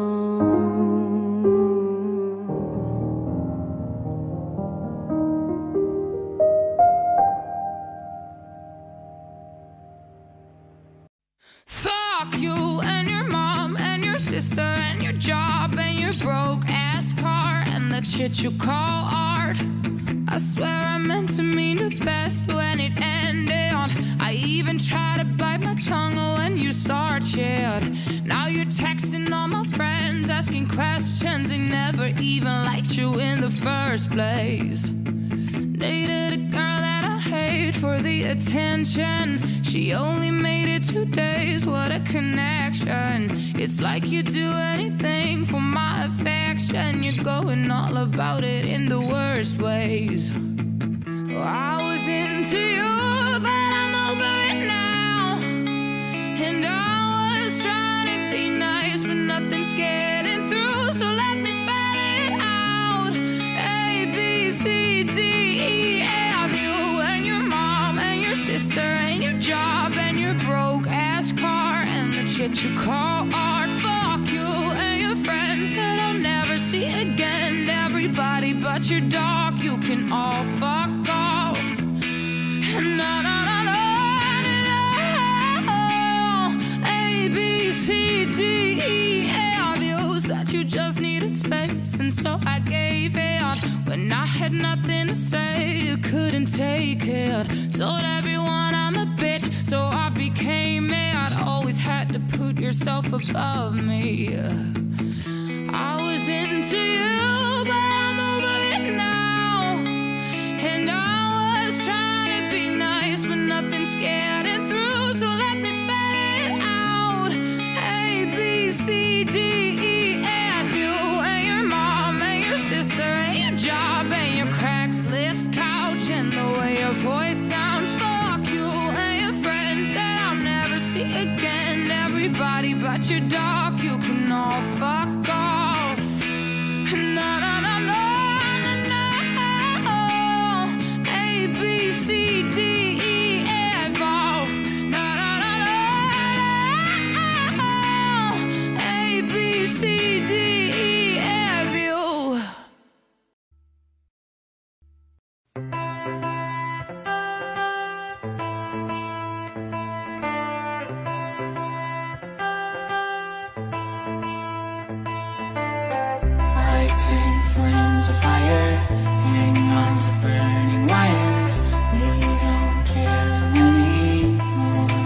Fuck you and your mom and your sister and your job and your broke ass car and that shit you call art. I swear I meant to mean the best when it ended. I even tried to bite my tongue when you start shit. Now you're texting all my friends asking questions. They never even liked you in the first place. Dated a girl that I hate for the attention. She only made it 2 days, what a connection. It's like you do anything for my affection. You're going all about it in the worst ways. I was into you, but I'm over it now. And I was trying to be nice, but nothing's getting through. So let me spell it out. A, B, C, D, E, F. You and your mom and your sister and your job and your broke ass car and the shit you call art. Fuck you and your friends that I'll never see again. Everybody but your dog, you can all fuck off. No, no, no, no, no, no. A, B, C, D, E, F. You said you just needed space, and so I gave it. When I had nothing to say, you couldn't take it. Told everyone I'm a bitch, so I became mad. Always had to put yourself above me. I was into you, but I'm over it now. And I was trying to be nice, but nothing's getting through. So let me spell it out. A, B, C, D, E, F. You and your mom and your sister and your job and your Craigslist couch and the way your voice sounds. Fuck you and your friends that I'll never see again. Everybody but your dog, you can all fuck off. No, no, no, no, no, no. A, B, C, D, E, F off. No, no, no, no. A, B, C, D, E, F you. Lighting flames of fire, hang on to burning wires. We don't care anymore.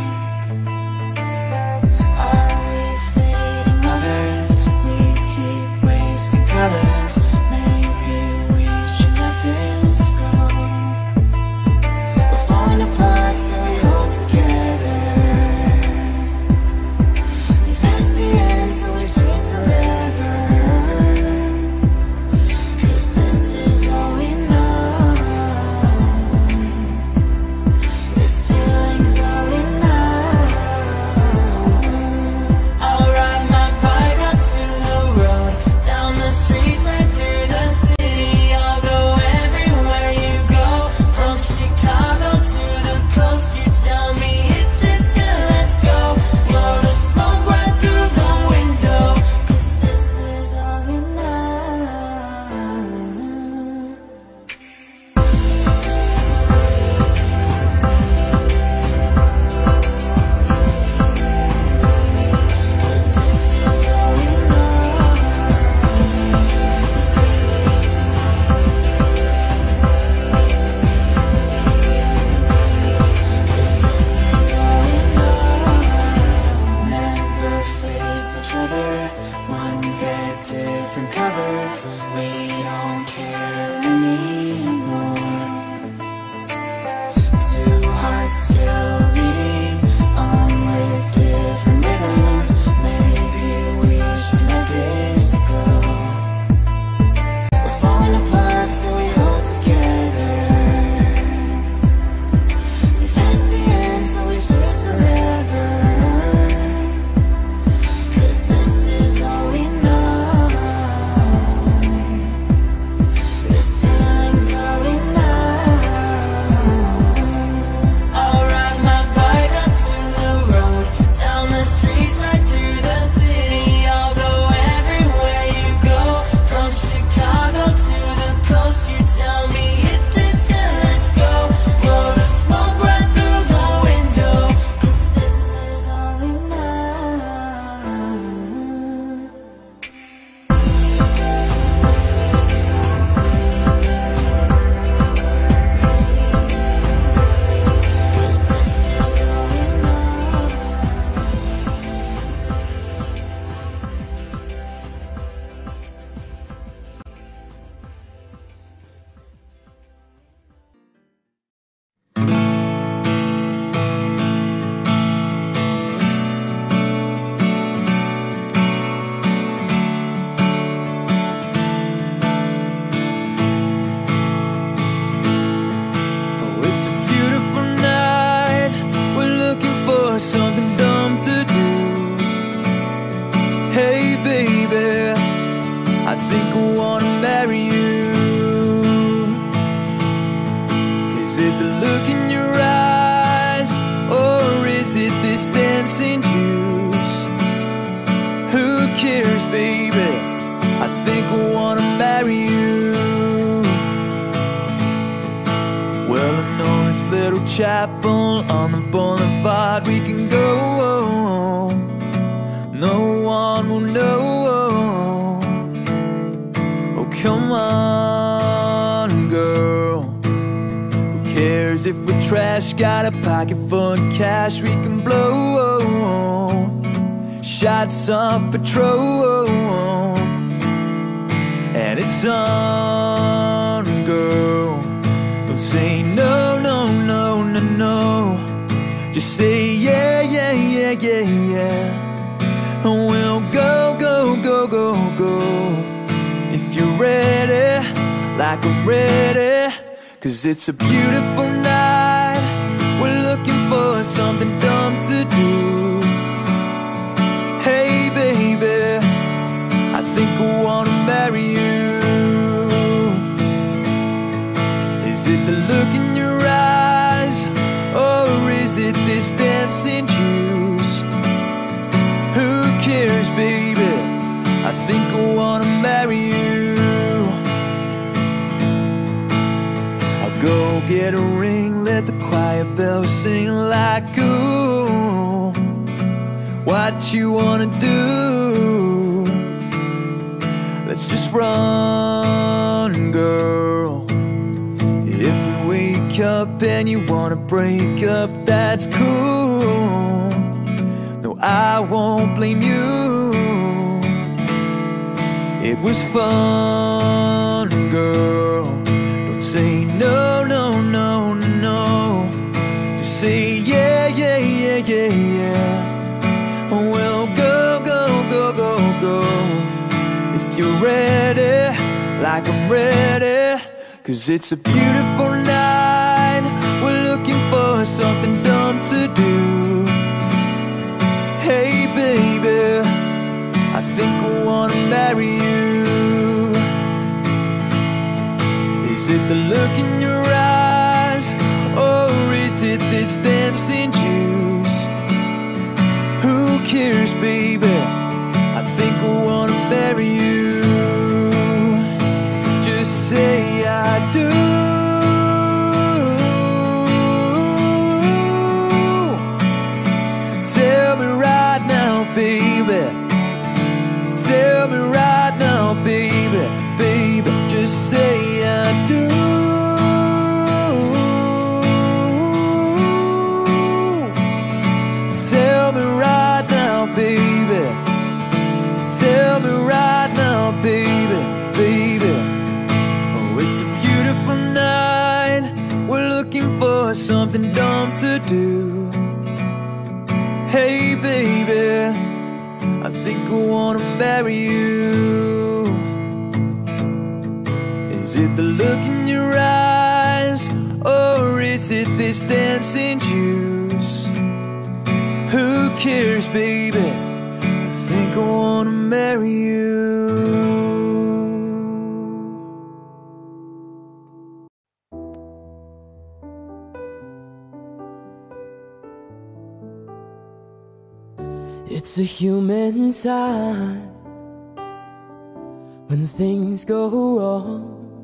Are we fading lovers? We keep wasting colors. Maybe we should let this go. We're falling apart, so we hold together. If that's the end, so it's just forever. Cause this is all we know. close, we don't care anymore. Two hearts still beating on with different rhythms. Maybe we should let this go. We're falling apart, so we hold together. We've passed the end, so we choose forever. 'Cause this is all we know. This feeling's all we know. I'll ride my bike up to the road, down the streets, right through the city. I'll go everywhere you go, from Chicago to the coast. You tell me hit this and let's go. Blow the smoke right through the window, 'cause this is all we know. Oh, it's a beautiful night. We're looking for something dumb to do. Hey baby, I think I wanna marry you. Is it the look in your eyes, or is it this dancing juice? Who cares, baby? I think I wanna marry you. Well, I know this little chapel on the boulevard we can go. No one will know. Oh, come on, girl. Who cares if we're trash? Got a pocket full of cash we can blow. Shots of Patrol, and it's on, girl. Don't say no, no, no, no, no. Just say yeah, yeah, yeah, yeah, yeah. And we'll go, go, go, go, go. If you're ready, like I'm ready. 'Cause it's a beautiful night. We're looking for something dumb to do. Hey baby, I think I wanna marry you. Is it the look in your eyes, or is it this dancing juice? Who cares, baby? I think I wanna marry you. I'll go get a ring, let the choir bells sing like ooh. What you wanna do? Let's just run, girl. If we wake up and you wanna break up, that's cool. No, I won't blame you. It was fun, girl. Don't say no, no, no, no. Just say yeah, yeah, yeah, yeah, yeah. We'll go, go, go, go, go. If you're ready, like I'm ready. 'Cause it's a beautiful night. We're looking for something dumb to do. Hey baby, I think I wanna marry you. Is it the look in your eyes, or is it this dancing juice? Who cares, baby? I think I wanna marry you. Just say I do. Tell me right now, baby. Tell me right now, baby. Baby, just say I do. Tell me right now, baby. Tell me right now, baby. Baby, do. Hey baby, I think I wanna marry you. Is it the look in your eyes, or is it this dancing juice? Who cares, baby? I think I wanna marry you. It's a human sign when things go wrong,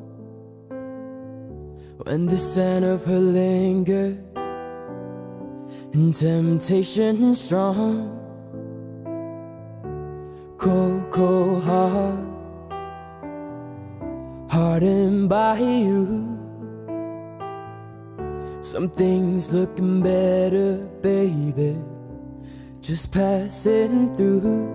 when the scent of her lingers and temptation strong. Cold, cold heart, hardened by you. Something's looking better, baby, just passing through.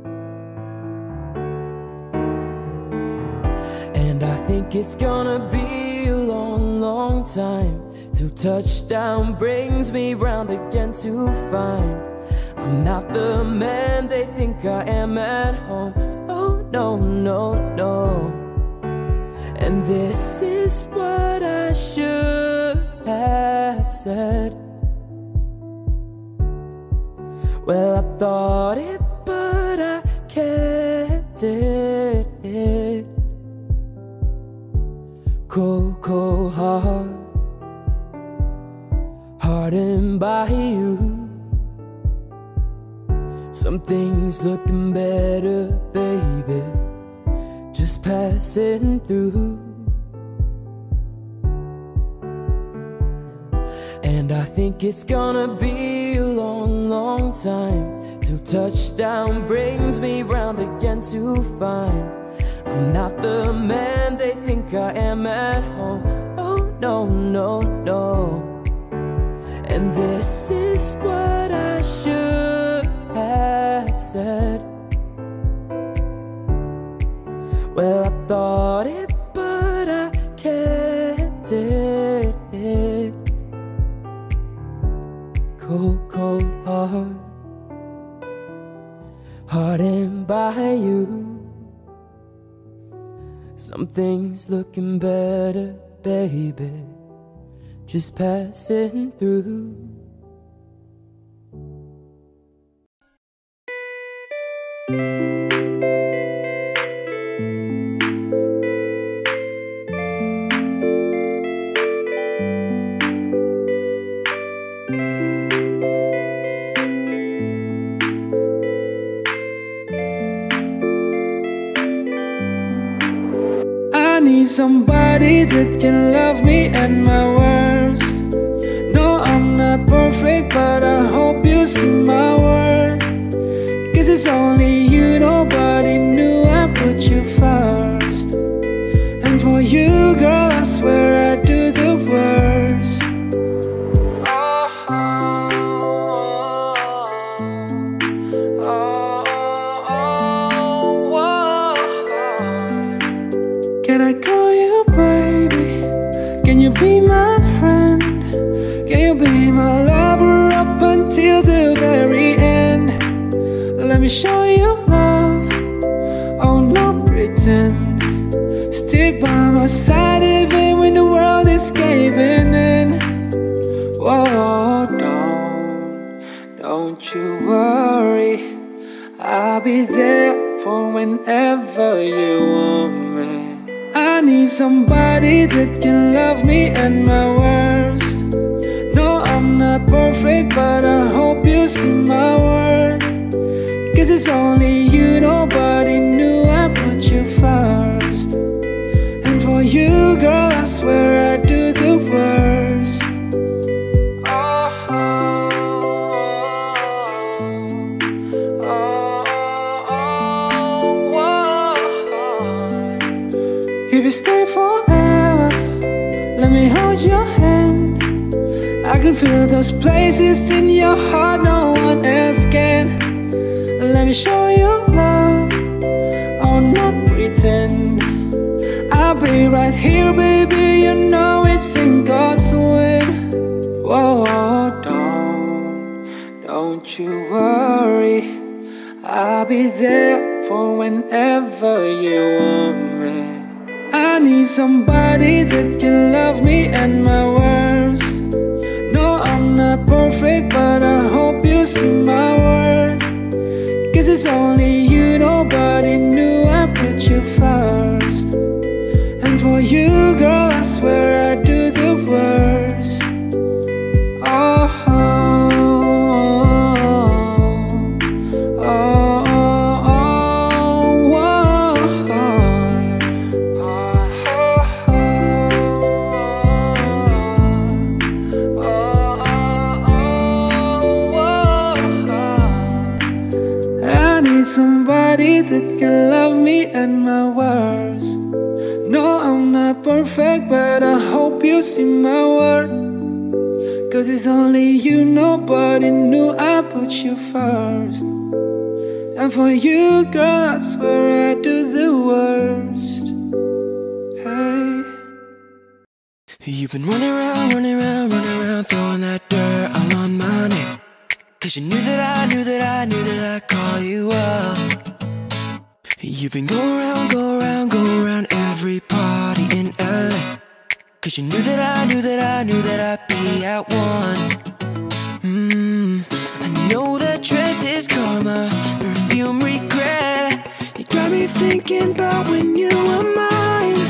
And I think it's gonna be a long, long time till touchdown brings me round again to find I'm not the man they think I am at home. Oh no, no, no. And this is what I should have said. Well, I thought it, but I kept it. Cold, cold heart, hardened by you. Something's looking better, baby, just passing through. And I think it's gonna be a long, long time till touchdown brings me round again to find I'm not the man they think I am at home. Oh no, no, no. And this is what I should have said. Well, I thought it, but I kept it. Cold, cold heart, hardened by you. Something's looking better, baby, just passing through. I need somebody that can love me at my worst. No, I'm not perfect, but I hope you see my worth. 'Cause it's only you, nobody knew I put you first. And for you, girl, I swear I do the worst. Can I call you baby? Can you be my friend? Can you be my lover up until the very end? Let me show you love, oh no pretend. Stick by my side even when the world is caving in. Whoa, don't you worry, I'll be there for whenever you want me. I need somebody that can love me at my worst. No, I'm not perfect, but I hope you see my worth. 'Cause it's only you, nobody knew I put you first. And for you, girl, I swear I do the worst. If you stay forever, let me hold your hand. I can feel those places in your heart no one else can. Let me show you love, oh not pretend. I'll be right here, baby, you know it's sink or swim. Whoa, you worry. I'll be there for whenever you want me. I need somebody that can love me at my worst. No, I'm not perfect, but I hope you see my worth. 'Cause it's only you, nobody knew I put you first. And for you, girl, I swear I do the worst. Oh, oh, oh, oh, I need somebody that can love me at my worst. No, I'm not perfect, but I hope you see my worth. 'Cause it's only you, nobody knew I put you first. And for you, girl, I swear I do the worst. Hey. You've been running around, throwing that dirt all on my name. 'Cause you knew that I'd call you up. You've been go around every party in LA. 'Cause you knew that I'd be at one. I know that dress is karma, perfume regret. You got me thinking about when you were mine.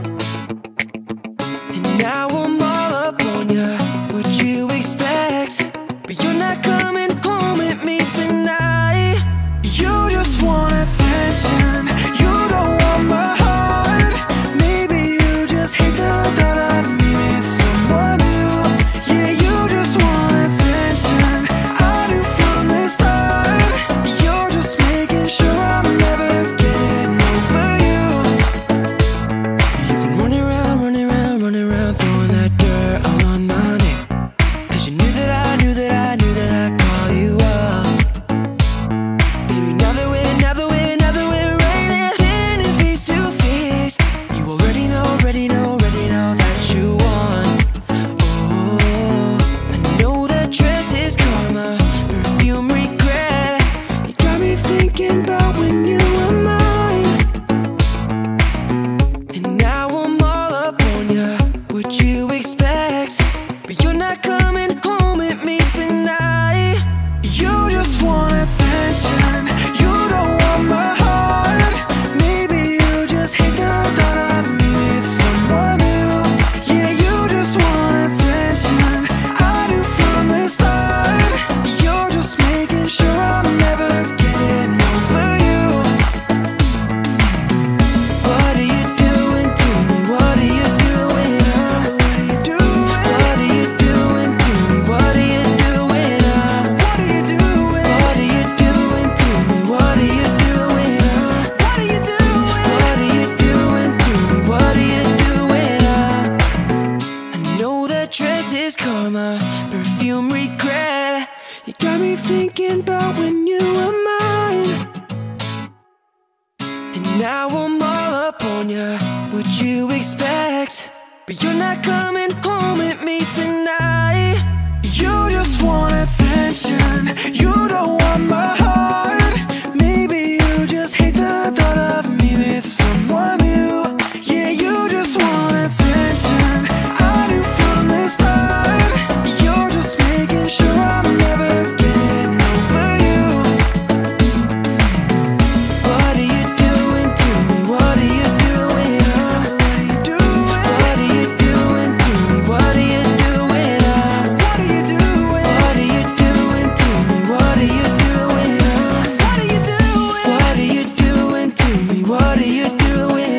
And now I'm all up on you, what you expect? But you're not coming home with me tonight. You just want attention, you don't want my heart. Maybe you just hate the thought of me with someone new. Yeah, you just want attention, I knew from the start. You're just making sure I'm never getting over you. You've been running around, throwing that dirt all on my name. 'Cause you knew that I'd call you up. Baby, now that we're right standing face to face, you already know that you won. Oh, I know that dress is karma, perfume regret. You got me thinking about when you were mine. And now I'm all up on you, what you expect? But you're not coming home with me tonight. You just want attention, you don't want my heart. Maybe you just hate the thought of me with someone new. Yeah, you just want attention, I knew from the start. You're just making sure I'm never getting over you. What are you doing to me? What are you doing? What are you doing? What are you doing to me? What are you doing? What are you doing? What are you doing to me? What are you doing? What are you doing? What are you doing to me? What are you doing? I know that dress is karma, perfume regret. You got me thinking about when you were mine. And now I'm all up on you, what you expect? But you're not coming home with me tonight. You just want attention, you don't want my heart. Maybe you just hate the thought of me with someone new. Yeah, you just want attention, I knew from the start. You're just making sure I'm never getting over you. What are you doing to me? What are you doing? What are you doing? What are you doing to me? What are you doing? What are you doing? What are you doing to me? What are you doing? What are you doing? What are you doing to me? What are you doing?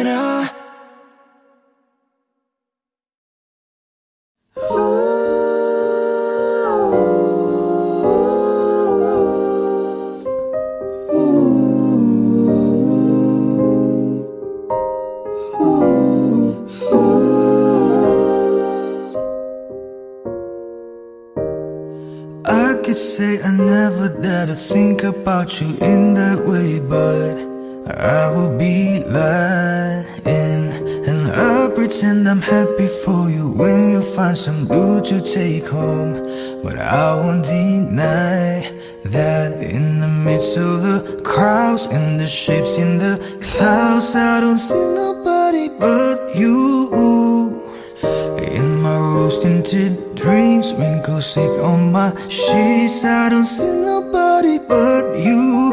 I could say I never dared to think about you in that way, but I would be lying. And I pretend I'm happy for you when you find some dude to take home. But I won't deny that in the midst of the crowds and the shapes in the clouds, I don't see nobody but you. In my rose-tinted dreams, wrinkles sick on my sheets, I don't see nobody but you.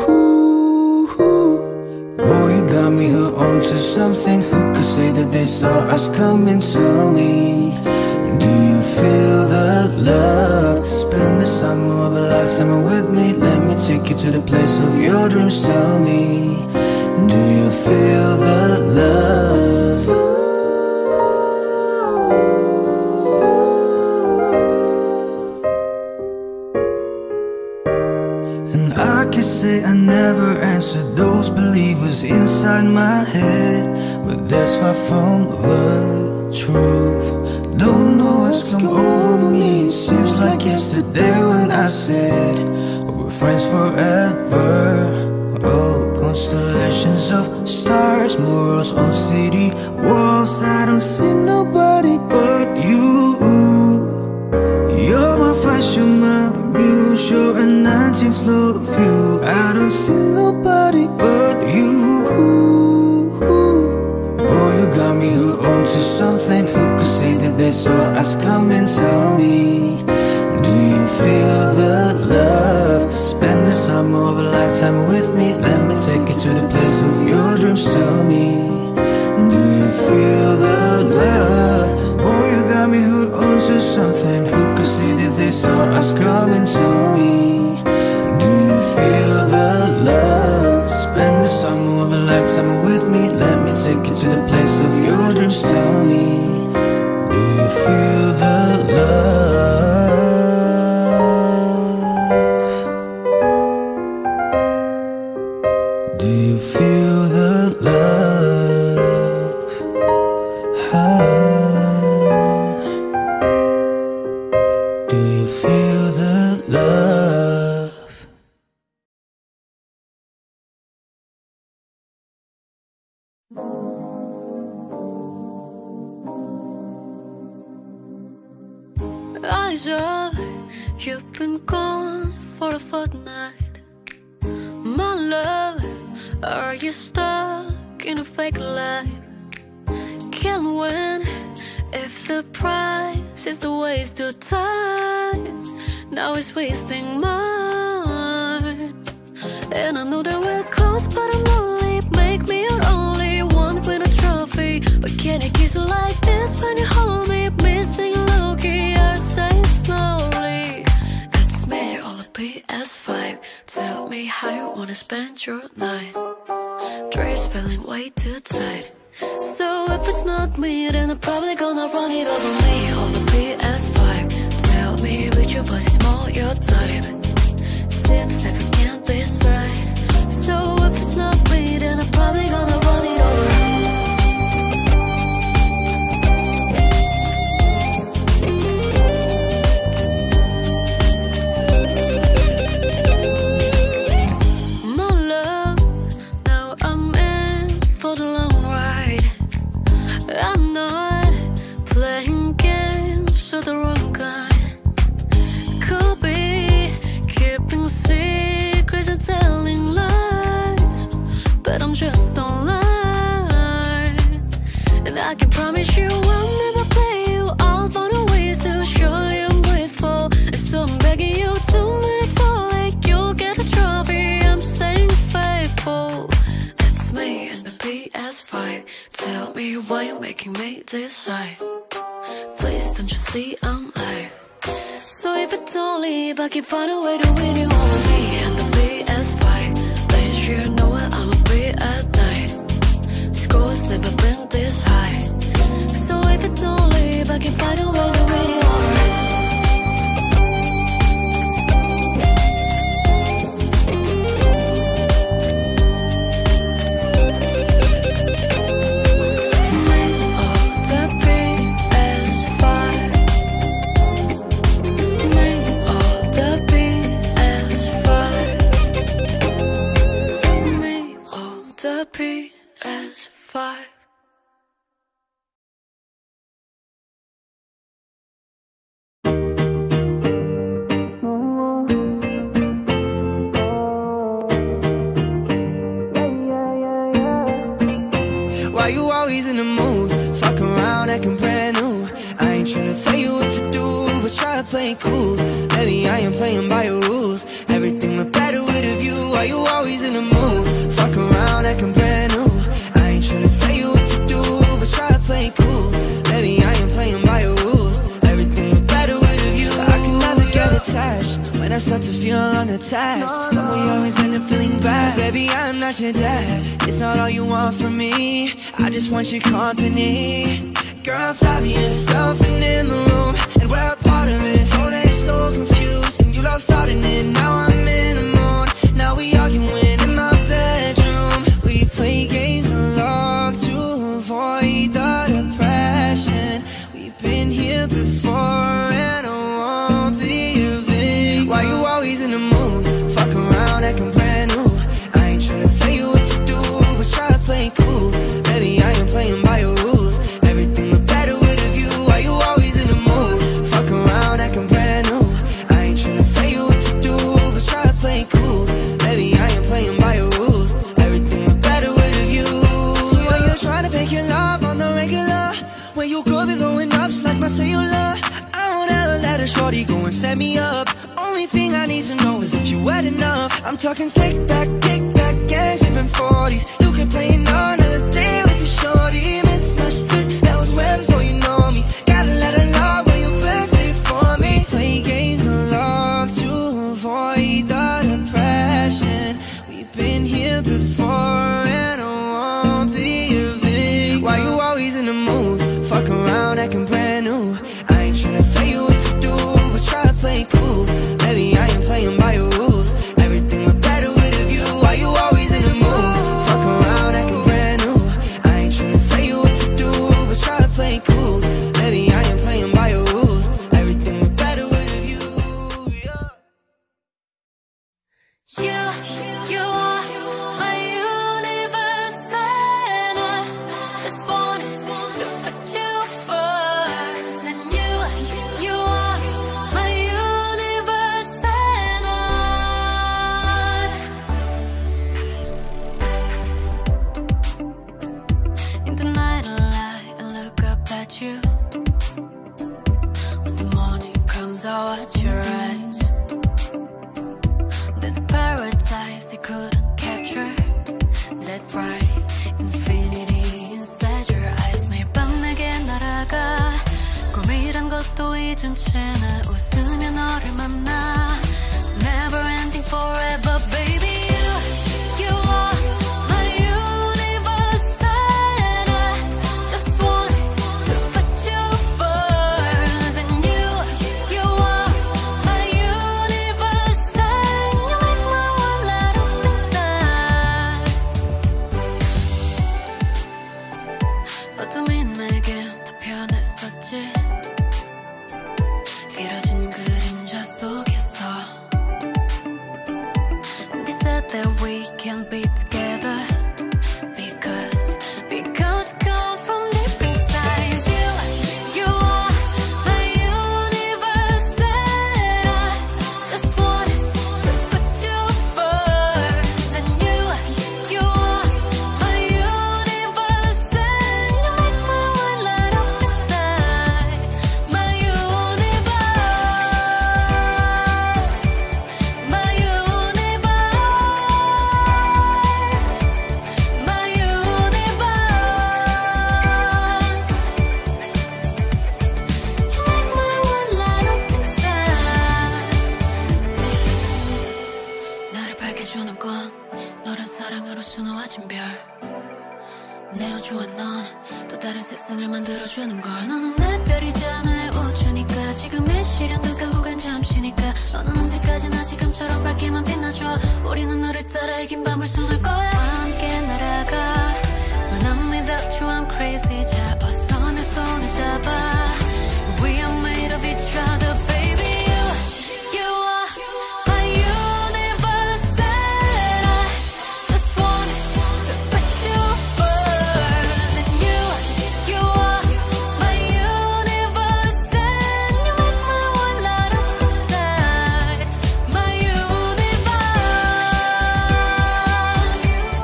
Boy, you got me hooked onto something. Who could say that they saw us coming? Tell me, do you feel the love? Spend the summer of a lifetime with me. Let me take you to the place of your dreams. Tell me, do you feel the love? And I can say I never answered those believers inside my head, but that's far from the truth. Don't know what's come over me. It seems like yesterday when I said we're friends forever. Oh, constellations of stars, murals on city walls, I don't see nobody but you. You're my fashion, my muse, you're a 19th floor view. I don't see nobody but you. Boy, you got me hooked onto something. Who could say that they saw us coming? Tell me, do you feel the love? Spend the summer of a lifetime with me. Let me take you to the place of your dreams. Tell me, do you feel the love? Boy, you got me hooked onto something. Who could see that they saw us coming? Tell me, do you feel the love? Spend the summer of a lifetime with me. Let me take you to the place of your dreams. Tell me, do you feel the love? Do you feel the love? Do you feel the love? Eyes up, you've been gone for a fortnight. My love, are you stuck in a fake life? Can't win if the price is a waste of time. Now it's wasting mine. And I know that we're close, but I'm lonely. Make me your only one with a trophy. But can I kiss you like this when you hold me? Missing low-key, I say slowly. It's me on the PS5. Tell me how you wanna spend your night. Dress feeling way too tight. So if it's not me, then I'm probably gonna run it over me on the PS5. Tell me which of us is more your type. Seems like I can't decide. So if it's not me, then I'm probably gonna run it over. My love, now I'm in for the long ride. I'm not playing games with the wrong kind. Could be keeping secrets and telling lies, but I'm just online. And I can promise you I'll never play you. I'll find a way to show you I'm grateful. And so I'm begging you 2 minutes all like you'll get a trophy. I'm staying faithful. That's me and the PS5. Tell me why you're making me decide. Please don't you see I'm live. So if I don't leave, I can find a way to win you over me and the PS5. Last year, know where I'ma be at night. Scores never been this high. So if I don't leave, I can find a way to win you over me. PS5. Why you always in the mood? Fuck around, acting brand new. I ain't tryna tell you what to do, but try to play it cool. Baby, I ain't playing by your rules. Everything look better with a view. Why you always in the mood? Fuck around, acting brand new. I ain't tryna tell you what to do, but try to play it cool. Baby, I ain't playing by your rules. Everything look better with a view. I can never get attached when I start to feel unattached. Someone you always end up feeling bad. Baby, I'm not your dad. It's not all you want from me. I just want your company. Girl, stop yourself and in the room, and we're a part of it. Don't act so confused, and you love starting it. Now I'm in the mood. Now we arguing in my bedroom. We play games of love to avoid the depression. We've been here before, and I won't leave it. Why you always in the mood? Fuck around, acting brand new. I ain't tryna tell you what to do, but try to play it cool. Baby, I ain't playing by your rules. Everything look better with a view. Why you always in the mood? Fuck around, acting brand new. I ain't tryna tell you what to do, but try to play it cool. Baby, I ain't playing by your rules. Everything look better with a view. So when you're trying to fake your love on the regular, when you could be blowing up just like my cellular, I won't ever let a shorty go and set me up. Only thing I need to know is if you wet enough. I'm talking slick back, kick back, gang, sipping 40s. You could play another day with your shorty. Mismatched twist, that was way before you know me. Gotta let her love when you best it for me. Play games of love to avoid the depression. We've been here before, and I won't leave it. Why you always in the mood? Fuck around, acting brand new. I ain't tryna tell you what to do, but try to play it cool. Baby, I ain't playing by your rules. Everything look better with a view. Why you always in the mood? Fuck around, acting brand new. I ain't tryna tell you what to do, but try to play it cool. Baby, I ain't playing by your rules. Everything look better with a view. You are my universe, and I just wanted to put you first. And you are my universe, and I. In the night I lie and look up at you. When the morning comes, I watch your eyes. There's a paradise they couldn't capture. That bright infinity inside your eyes. 매일 밤 내게 날아가. 꿈이란 것도 잊은 채 나 웃으며 너를 만나. Never ending forever, baby. You are my universe, and I just want to put you first. And you are my universe, and you make my world light up inside. 어둠이 내겐 더 편했었지. 길어진 그림자 속에서 They said that we can't be together because we come from different sides. You are my universe, and I just wanted to put you first. And you are my universe, and you make my world light up inside. My universe, my 수놓아진 별 내 우주와 넌 또 다른 세상을 만들어주는 걸 너는 내 별이자 나의 우주니까 지금의 시련도 결국엔 잠시니까 너는 언제까지나 지금처럼 밝게만 빛나줘 우리는 너를 따라 긴 밤을 수놓을 거야 함께 날아가 When I'm without you I'm crazy 자 어서 내 손을 잡아 We are made of each other baby You are my universe and I just want to put you first And you are my universe and you make my world light up inside My universe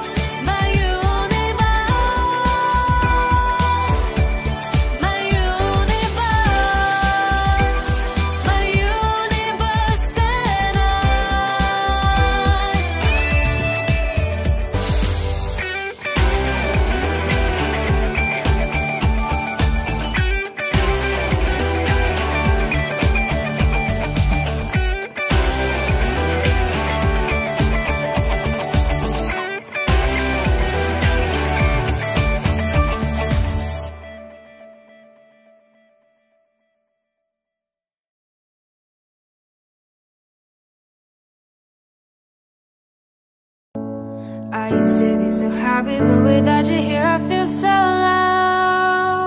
used to be so happy, but without you here I feel so low.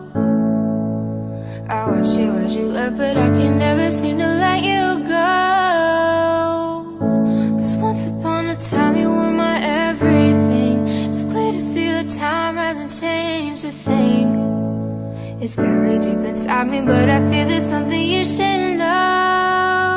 I watch you left, but I can never seem to let you go. Cause once upon a time you were my everything. It's clear to see that time hasn't changed a thing. It's buried deep inside me, but I feel there's something you should know.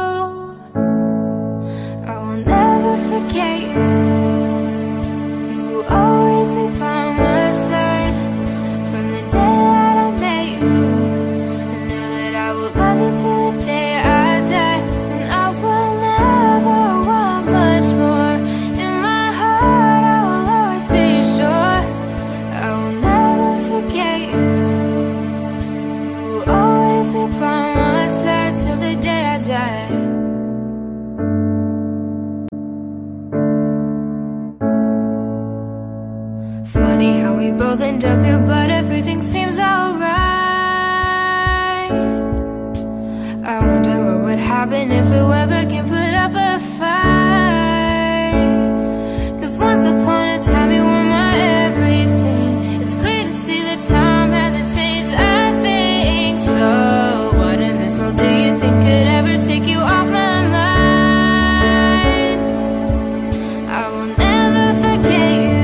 I will never forget you. You will always be by my side. From the day that I met you, I know that I will love you till the day I die. And I will never want much more. In my heart I will always be sure. I will never forget you. You will always be by my side till the day I die. Funny how we both end up here, but everything seems alright. I wonder what would happen if we ever can put up a fight. Cause once upon a time you were my everything. It's clear to see that time hasn't changed a thing. So what in this world do you think could ever take you off my mind? I will never forget you.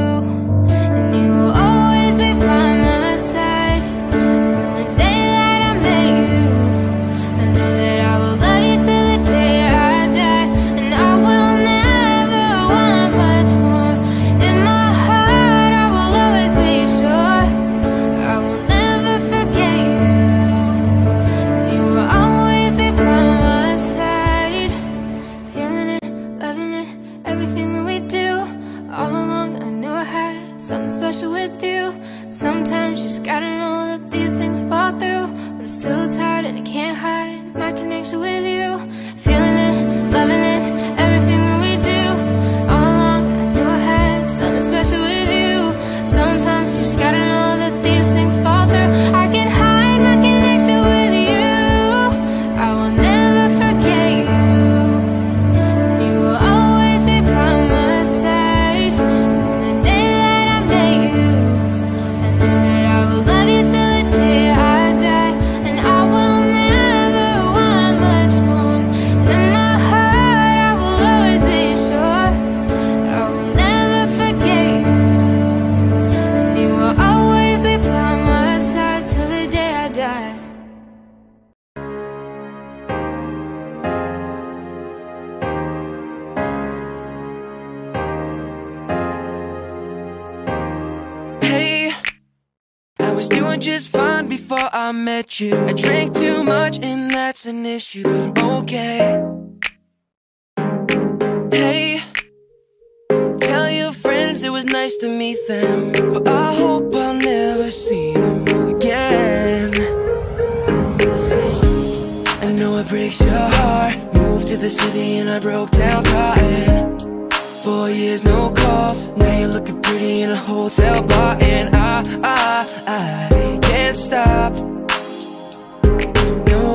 With you, sometimes you just gotta know that these things fall through. But I'm still tired and I can't hide my connection with you. Feeling it, loving it, everything that we do. All along I knew I had something special with you. Sometimes you just gotta know that these things fall through. I can hide my connection with you. I will never forget you. You will always be by my side. From the day that I met you, I knew that I would love you till the day I die. And I will never want much more. In my heart I will always be sure. I will never forget you. And you will always be by my side till the day I die. Hey, I was doing just fine before I met you. I drank too much and that's an issue, but I'm okay. Hey, tell your friends it was nice to meet them, but I hope I'll never see them again. I know it breaks your heart. Moved to the city and I broke down crying. 4 years, no calls. Now you're looking pretty in a hotel bar. And I can't stop. No,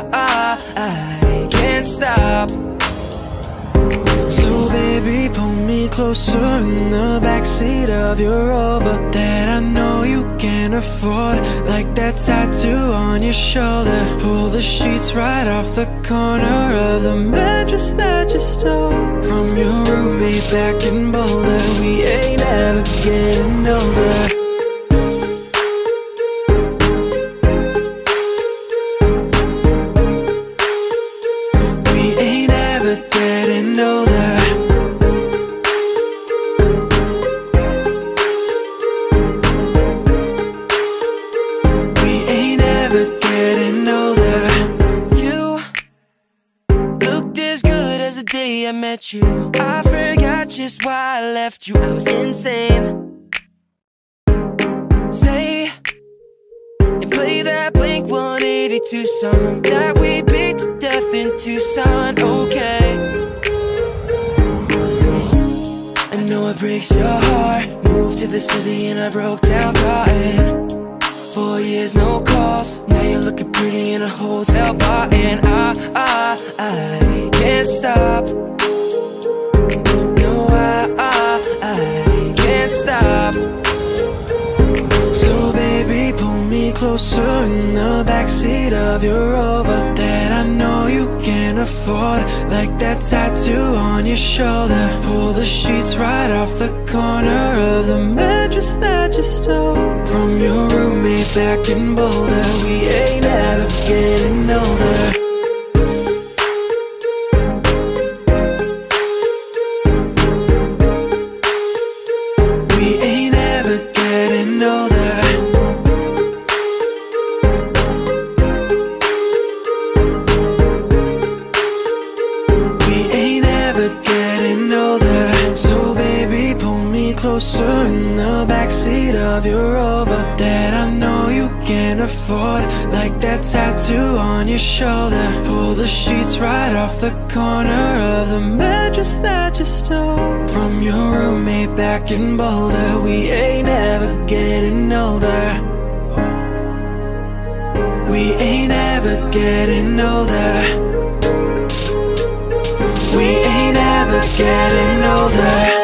I can't stop. So baby, pull me closer in the backseat of your Rover that I know you can't afford, like that tattoo on your shoulder. Pull the sheets right off the corner of the mattress that you stole from your roommate back in Boulder. We ain't ever getting older. We ain't ever getting older. We ain't ever getting older. You looked as good as the day I met you. I forgot just why I left you. I was insane. Stay and play that Blink-182 song that we beat to death in Tucson. Okay, I know it breaks your heart. Moved to the city and I broke down crying. 4 years, no calls. Now you're looking pretty in a hotel bar. And I can't stop. No, I stop. So baby, pull me closer in the backseat of your Rover that I know you can't afford, like that tattoo on your shoulder. Pull the sheets right off the corner of the mattress that you stole from your roommate back in Boulder. We ain't ever getting older. Closer in the backseat of your Rover that I know you can't afford, like that tattoo on your shoulder. Pull the sheets right off the corner of the mattress that you stole from your roommate back in Boulder. We ain't ever getting older. We ain't ever getting older. We ain't ever getting older.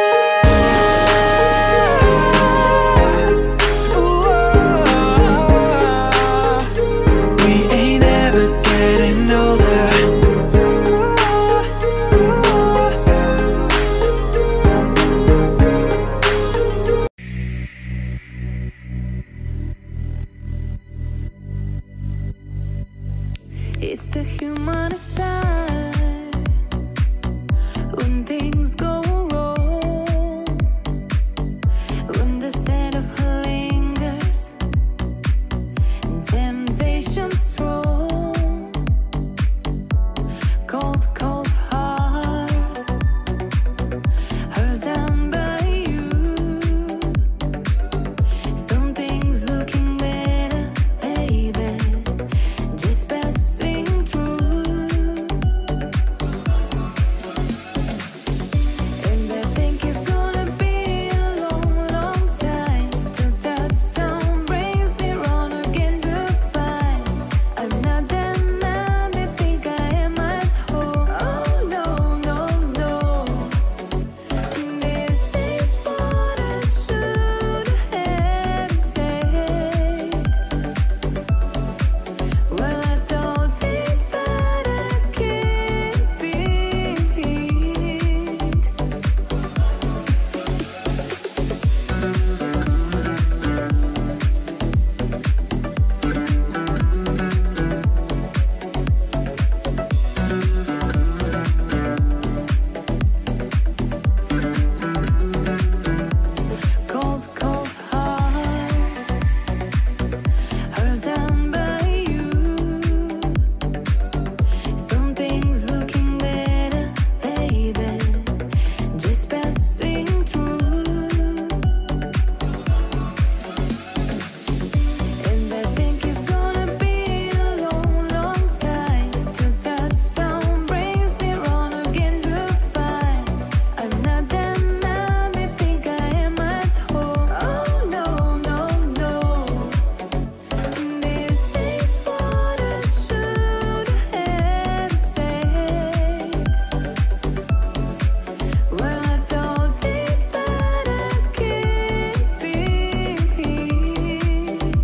It's a human side when things go wrong, when the scent of her lingers and temptation strong. Cold, cold heart hurt down by you. Some things looking better, baby, just passing through. And I think it's gonna be a long, long time till touchdown brings me round again to find I'm not that mad, I think I am at home. Oh no, no, no. This is what I should have said. Well, I don't think that I can beat it. Cold, cold heart hurt down by you. Some things looking better, baby, just passing through. And I think it's gonna be a long, long time till touchdown brings me round again to find I'm not that mad, I think I am at home. Oh no, no, no. This is what I should have said. Well, I don't think that I can beat it.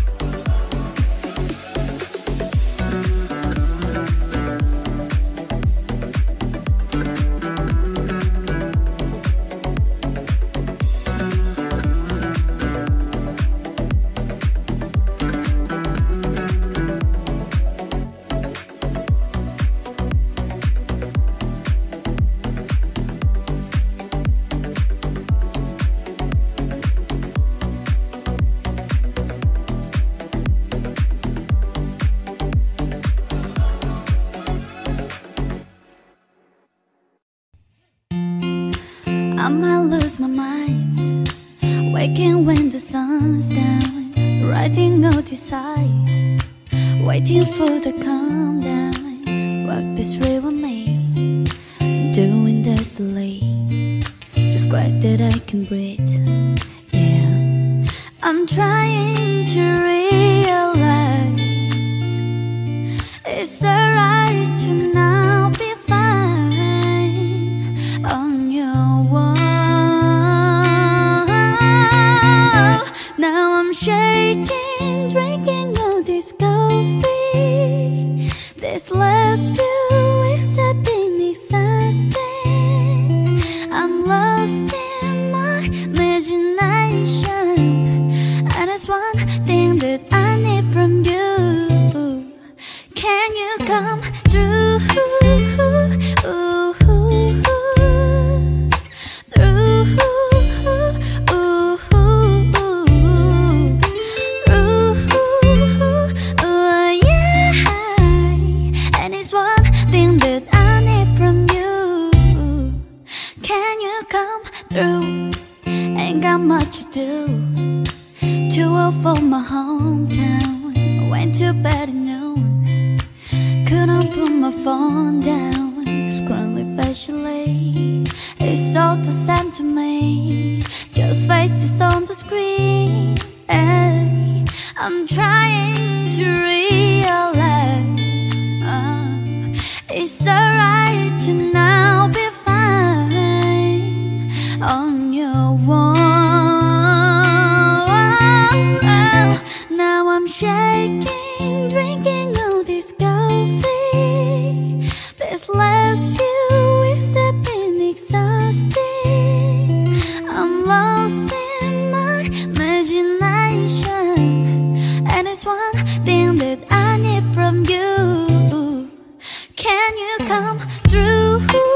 I might lose my mind, waking when the sun's down, writing out these eyes, waiting for the calm down. Walk this way with me, I'm doing this late, just glad that I can breathe. Yeah, I'm trying to realize it's alright to now be fine on your own. Now I'm shaking, drinking all this coffee. This last few weeks have been exhausting. I'm lost in my imagination, and it's one thing that I need from you. Can you come through? Ain't got much to do. Too old for my hometown. I went to bed at noon. Couldn't put my phone down. Scrolling facially, it's all the same to me. Just faces on the screen. Hey, I'm trying to realize it's alright to now be fine on your own. Now I'm shaking, drinking all this coffee. This last few weeks have been exhausting. I'm lost in my imagination, and it's one thing that I need from you. Can you come through?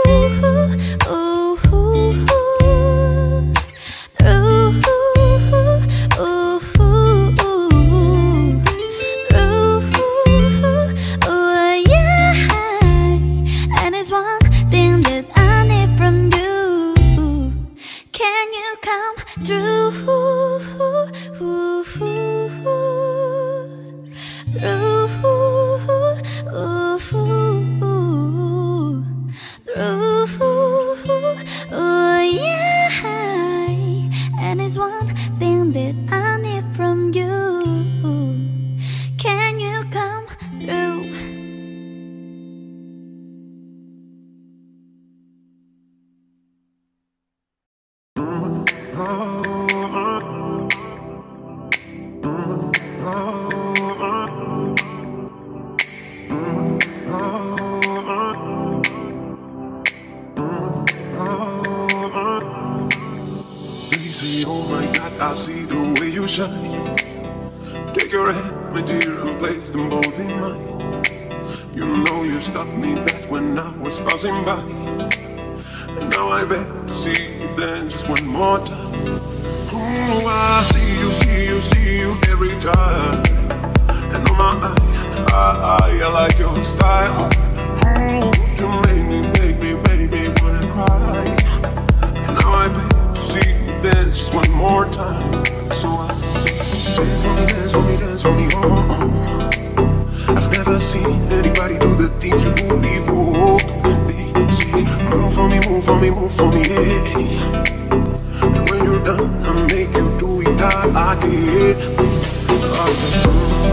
I see the way you shine. Take your hand, my dear, and place them both in mine. You know you stopped me that when I was passing by, and now I beg to see you then just one more time. Oh, I see you every time. And on my I like your style. Oh, you make me wanna cry. And now I beg to see you dance just one more time. So I say, dance for me, dance for me, dance for me, oh, oh. I've never seen anybody do the things you do before. Say, move for me, move for me, move for me, yeah. And when you're done, I'll make you do it all again. I say,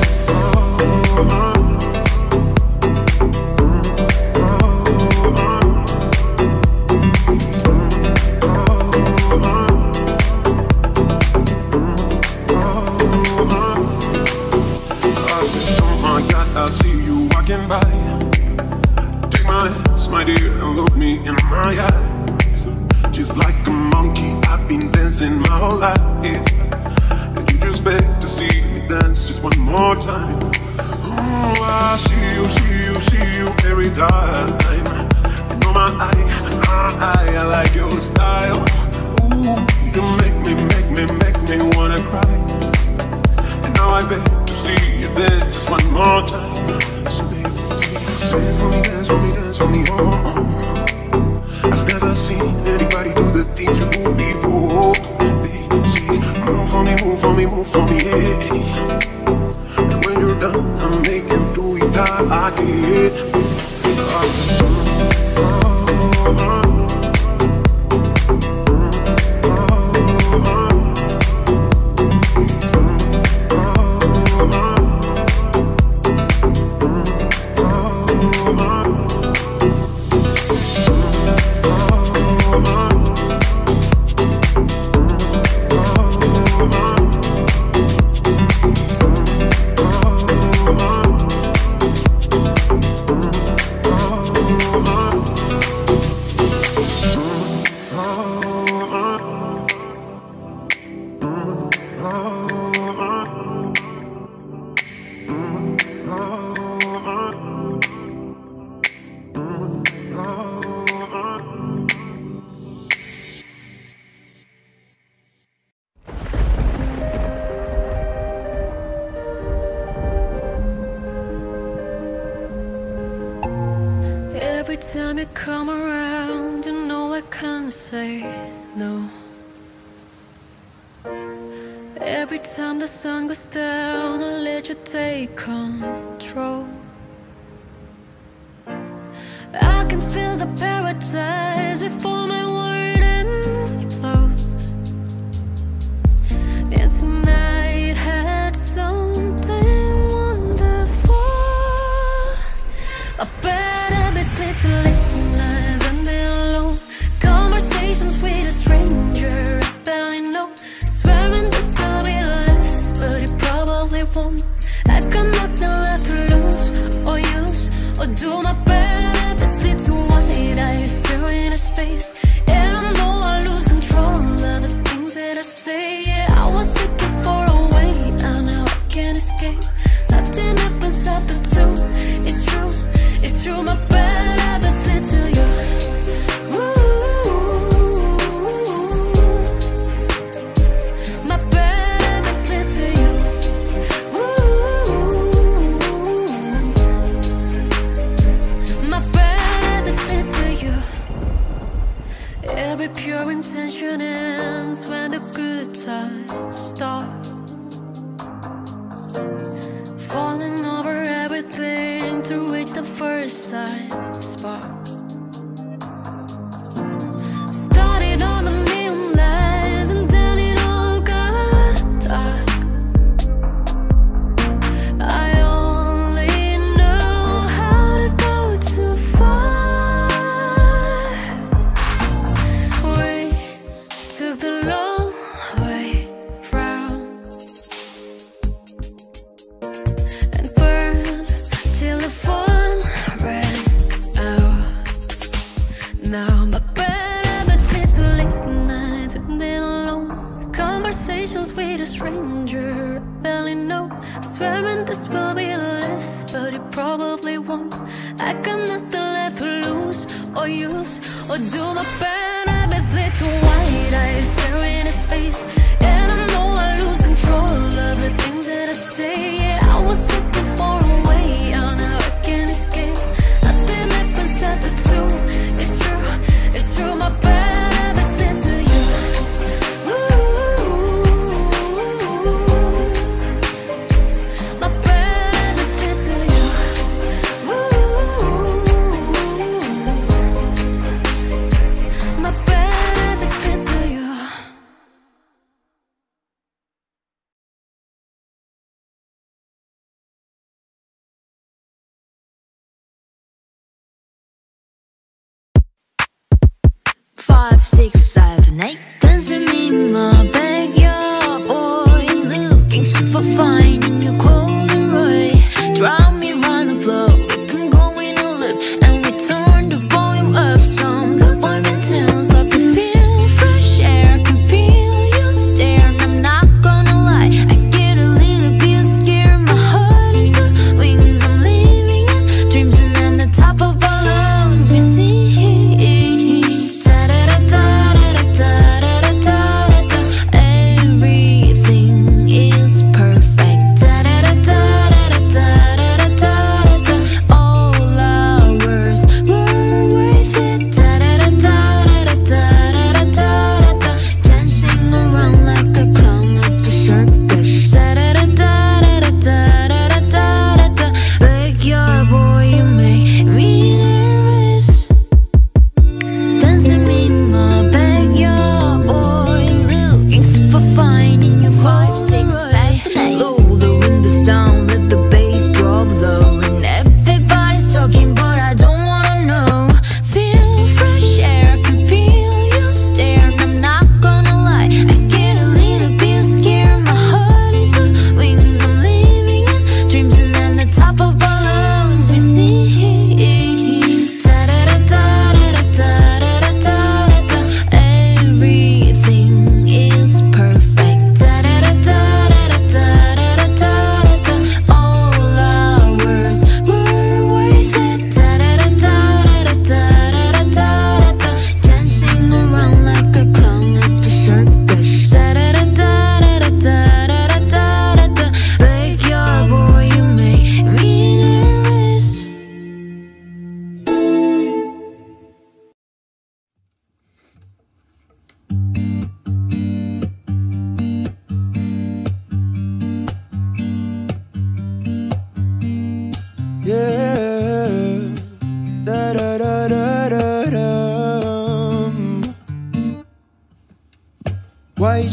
I see you walking by. Take my hands, my dear, and look me in my eyes. Just like a monkey, I've been dancing my whole life. And you just beg to see me dance just one more time. Oh, I see you every time. And on my I like your style. Ooh, you make me wanna cry. And now I beg to see you dance just one more time. So baby, say, dance for me, dance for me, dance for me, oh, oh. I've never seen anybody do the things you do before. Baby, say, move for me, move for me, move for me, yeah. And when you're done, I'll make you do it all again. I say, Every time you come around, you know I can't say no. Every time the sun goes down, I let you take control. I can feel the paradise before my word implodes. And tonight had something wonderful. A bad habits lead to late nights and being alone. Conversations with a stranger I barely know. Swearing this will be less, but it probably won't. I got nothing left to lose or use or do. My bad habits lead to white eyes staring into space. And I know I lose control of the things that I say. Yeah, I was looking for a way out, now I can't escape. Nothing happens after two. It's true, it's true. My bad habits lead to you. My bad habits lead to you. My bad habits lead to you. Every pure intention ends when the good times start. Falling over everything to reach the first time spark. Started on the neon lights and then it all got dark. I only know how to go too far. We took the long way round and burned till the fun ran out. Now my bad habits lead to late nights and being alone. Conversations with a stranger I barely know. Swearing this will be less, but it probably won't. I got nothing left to lose or use or do. My bad habits lead to white eyes staring into space. And I know I lose control of the things that I say. Yeah, I was looking for a way out, now I can't escape. Nothing happens after two. It's true, it's true. My bad habits lead to you. My bad habits lead to you. My bad habits lead to you. Five, 6, 7, 8. Dancing in my backyard, boy. Looking super fine in your corduroy. Drive me round the block, we can go in a lip, and we turn the volume up. Some good boy been tunes up to feel fresh air. I can feel you stare, and I'm not gonna lie, I get a little bit scared. My heart is on wings, I'm living in dreams, and I'm the top of our lungs. We see da da da da da da da da da.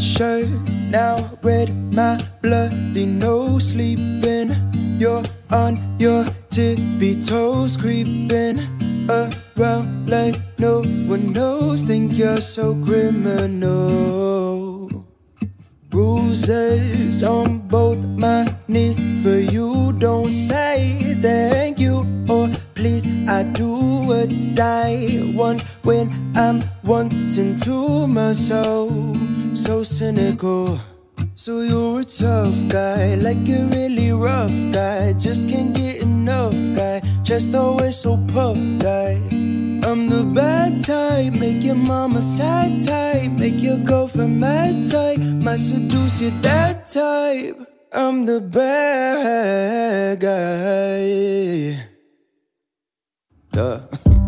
shirt now red, my bloody nose sleeping. You're on your tippy toes, creeping around like no one knows. Think you're so criminal. Bruises on both my knees for you. Don't say thank you or please. I do what I want when I'm wanting to. My soul so cynical. So you're a tough guy, like a really rough guy. Just can't get enough guy, chest always so puffed guy. I'm the bad type, make your mama sad type, make your girlfriend mad type, might seduce you that type. I'm the bad guy. Duh.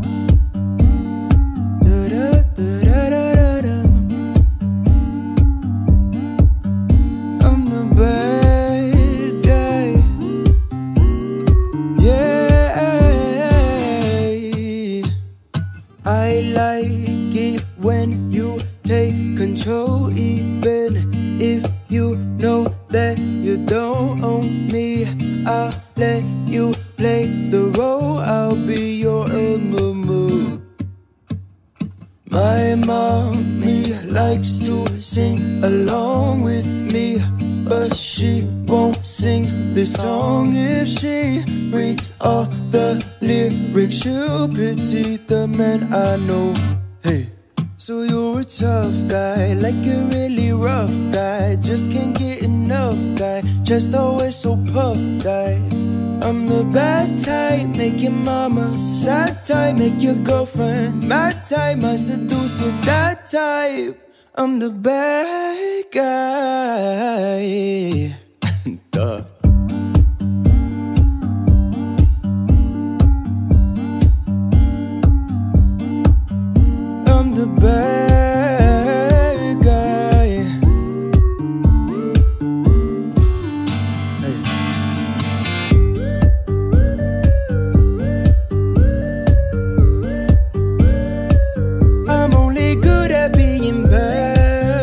I'm the bad guy. Yeah, I like it when you take control, even if you know that you don't own me. I'll let you play the role, I'll be your MMO. My mommy likes to sing along with me, but she won't sing this song. If she reads all the lyrics, she'll pity the man I know. Hey, so you're a tough guy, like a really rough guy. Just can't get enough guy, chest always so puffed guy. I'm the bad type, make your mama sad type, make your girlfriend mad type, might seduce you that type. I'm the bad guy. Duh. I'm the bad guy. Hey. I'm only good at being bad.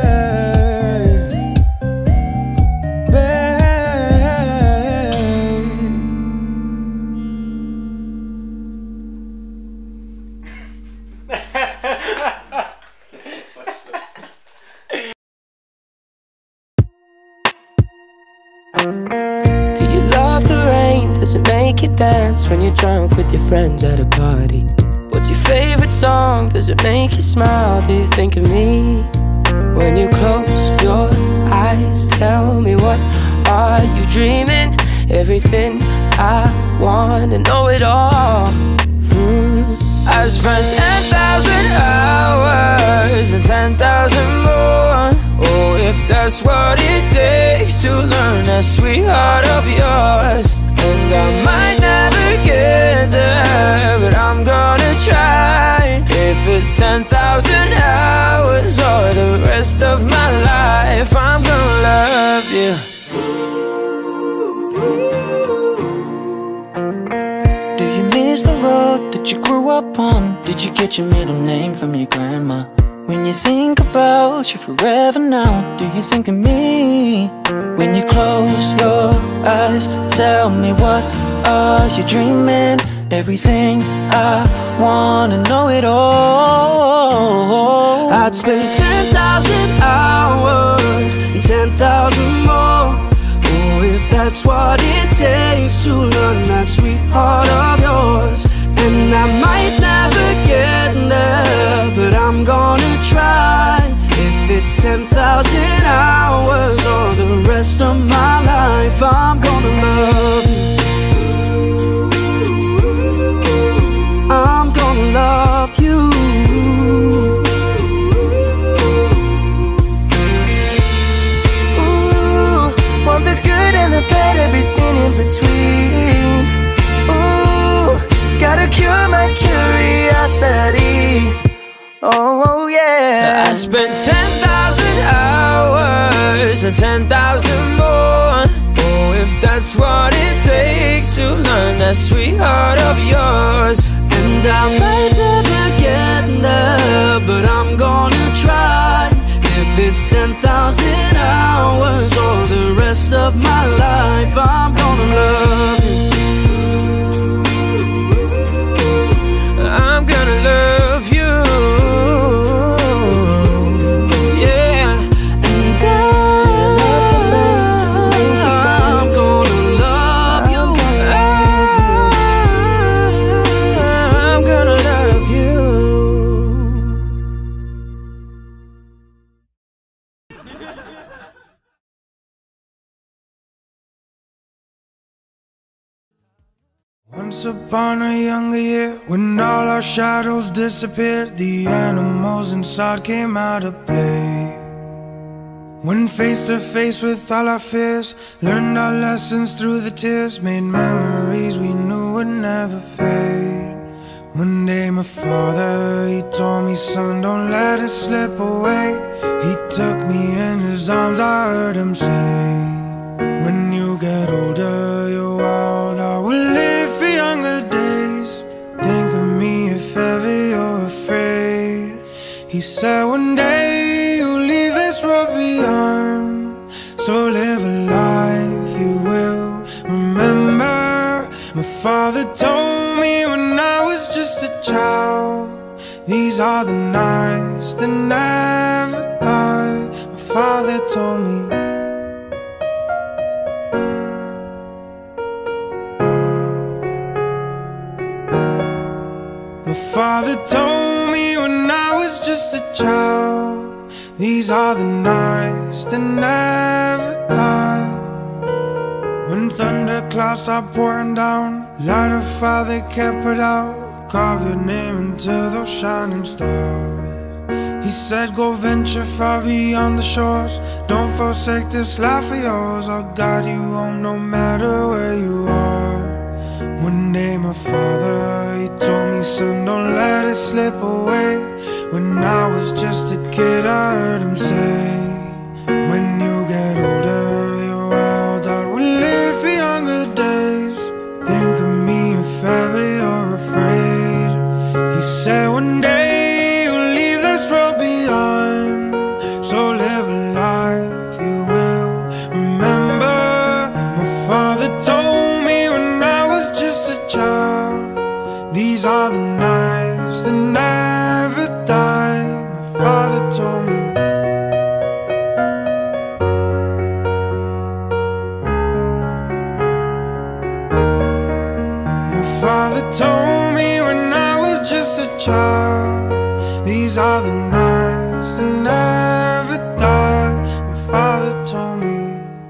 Do you love the rain? Does it make you dance when you're drunk with your friends at a party? What's your favorite song? Does it make you smile? Do you think of me when you close your eyes? Tell me, what are you dreaming? Everything I want to know it all. I spent 10,000 hours and 10,000 more. Oh, if that's what it takes to learn that sweetheart of yours. And I might never get there, but I'm gonna try. If it's 10,000 hours or the rest of my life, I'm gonna love you. Do you miss the road that you grew up on? Did you get your middle name from your grandma? When you think about you forever now, do you think of me? When you close your eyes, tell me, what are you dreaming? Everything I wanna know it all. I'd spend 10,000 hours and 10,000 more. Oh, if that's what it takes to learn that sweetheart of yours. And I might never get there, but I'm gonna try. If it's 10,000 hours or the rest of my life, I'm gonna love you. I'm gonna love you. Ooh, want the good and the bad, everything in between. Ooh, gotta cure my curiosity. Oh yeah. I spent 10,000 hours and 10,000 more. Oh, if that's what it takes to learn that sweetheart of yours. And I might never get there, but I'm gonna try. If it's 10,000 hours or the rest of my life, I'm gonna love you. I'm gonna love you. Yeah. And I'm gonna love you. I'm gonna love you. Once upon a younger year, when all our shadows disappeared, the animals inside came out to play. When face to face with all our fears, learned our lessons through the tears, made memories we knew would never fade. One day my father, he told me, son, don't let it slip away. He took me in his arms, I heard him say, when you get older, you're wild, I will live for younger days. Think of me if ever you're afraid. He said one day you'll leave this world beyond, so live a life you will remember. My father told me when I was just a child, these are the nights that never die. My father told me. My father told me when I was just a child, these are the nights that never die. When thunderclouds start pouring down, light a fire they can't put out, carve your name into those shining stars. He said go venture far beyond the shores, don't forsake this life of yours, I'll guide you home no matter where you are. One day my father, he told me, son, don't let it slip away. When I was just a kid, I heard him say, when you get older, you're wild, I will live for younger days. Think of me if ever you're afraid. He said one day you'll leave this world behind, so live a life you will remember. My father told me when I was just a child, these are the nights that never die. My father told me. My father told me when I was just a child, these are the nights that never die. My father told me.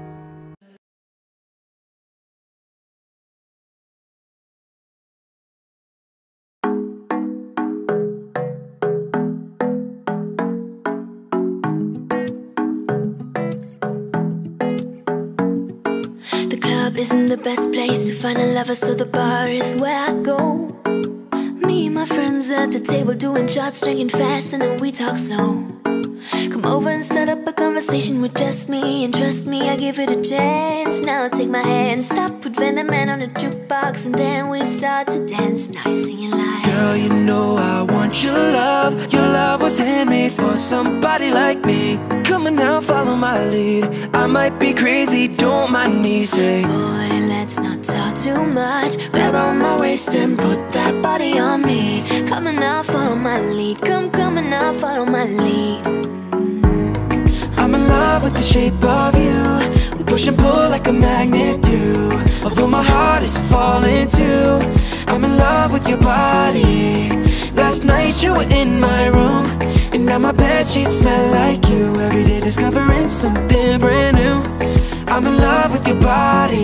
The club isn't the best place to find a lover, so the bar is where I go. Me and my friends at the table doing shots, drinking fast, and then we talk slow. Come over and start up a conversation with just me, and trust me, I give it a chance. Now take my hand, stop, put Van the Man on the jukebox, and then we start to dance. Now you're singing like, girl, you know I want your love. Your love was handmade for somebody like me. Come on now, follow my lead. I might be crazy, don't mind me. Say, boy, let's not talk too much. Grab on my waist and put that body on me. Come on now, follow my lead. Come on now, follow my lead. I'm in love with the shape of you. We push and pull like a magnet do. Although my heart is falling too, I'm in love with your body. Last night you were in my room, and now my bedsheets smell like you. Every day discovering something brand new. I'm in love with your body.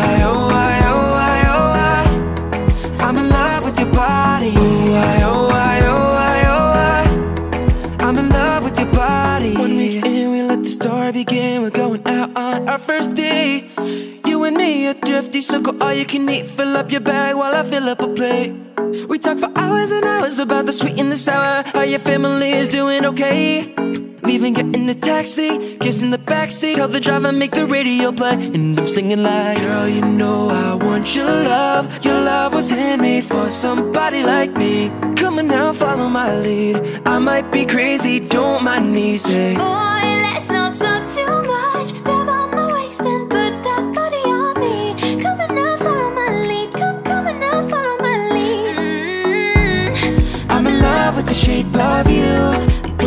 I'm in love with your body. I'm in love with your body. 1 week in, we let the story begin. We're going out on our first date. You and me are thrifty, so go all you can eat. Fill up your bag while I fill up a plate. We talk for hours and hours about the sweet and the sour. How your family is doing okay. Leaving, get in the taxi, kiss in the backseat. Tell the driver, make the radio play, and I'm singing like, girl, you know I want your love. Your love was handmade for somebody like me. Come on now, follow my lead. I might be crazy, don't mind me. Say, boy,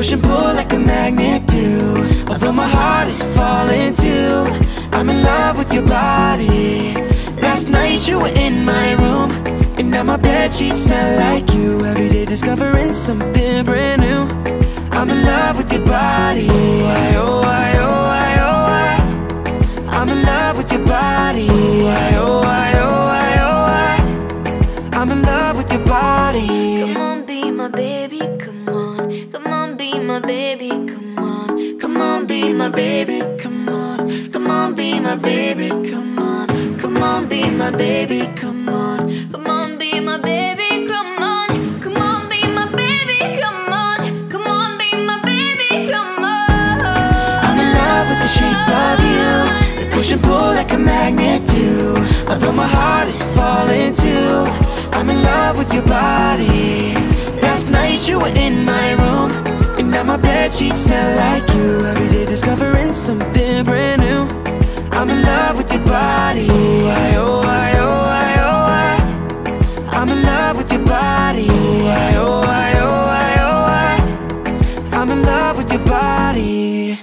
push and pull like a magnet do. Although my heart is falling too, I'm in love with your body. Last night you were in my room, and now my bedsheets smell like you. Every day discovering something brand new. I'm in love with your body. Oh, I, oh, I, oh, I. I'm in love with your body. Oh, I, oh, I, oh, I, oh, I. I'm in love with your body. Come on, be my baby, come on. Come on, be my baby, come on. Come on, be my baby, come on. Come on, be my baby, come on. Come on, be my baby, come on. Come on, be my baby, come on. Come on, be my baby, come on. Come on, be my baby, come on. I'm in love with the shape of you. We push and pull like a magnet do. Although my heart is falling too, I'm in love with your body. Last night you were in my room, and now my bedsheets smell like you. Every day discovering something brand new. I'm in love with your body. Oh, I, oh, I, oh, I, oh, I. I'm in love with your body. Oh, I, oh, I, oh, I, oh, I. I'm in love with your body.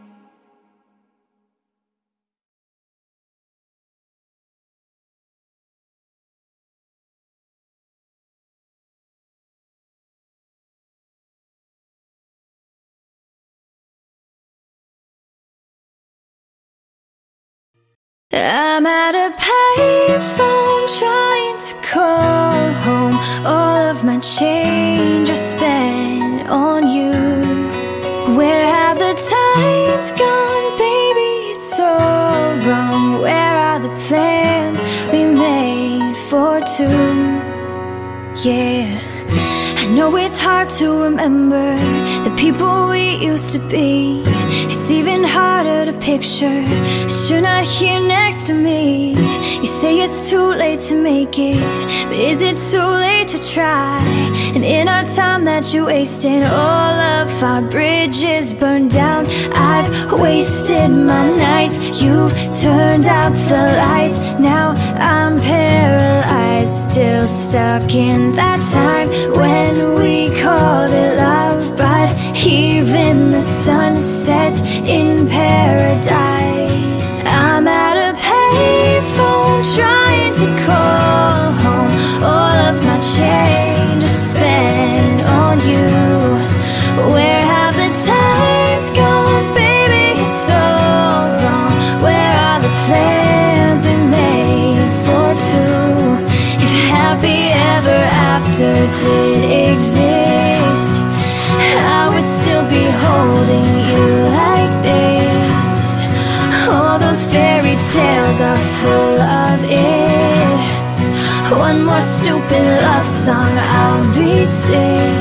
I'm at a payphone trying to call home. All of my change I spent on you. Where have the times gone, baby? It's all wrong. Where are the plans we made for two? Yeah, I know it's hard to remember the people we used to be. It's even harder to picture that you're not here next to me. You say it's too late to make it, but is it too late to try? And in our time that you wasted, all of our bridges burned down. I've wasted my nights, you've turned out the lights. Now I'm paralyzed, still stuck in that time when we called it love. But even the sun sets in paradise. I'm at a payphone trying to call home. All of my change I spent on you. Where have the times gone, baby? It's all wrong. Where are the plans we made for two? If happy ever after did exist, I would still be holding you like this. All those fairy tales are full of it. One more stupid love song, I'll be sick.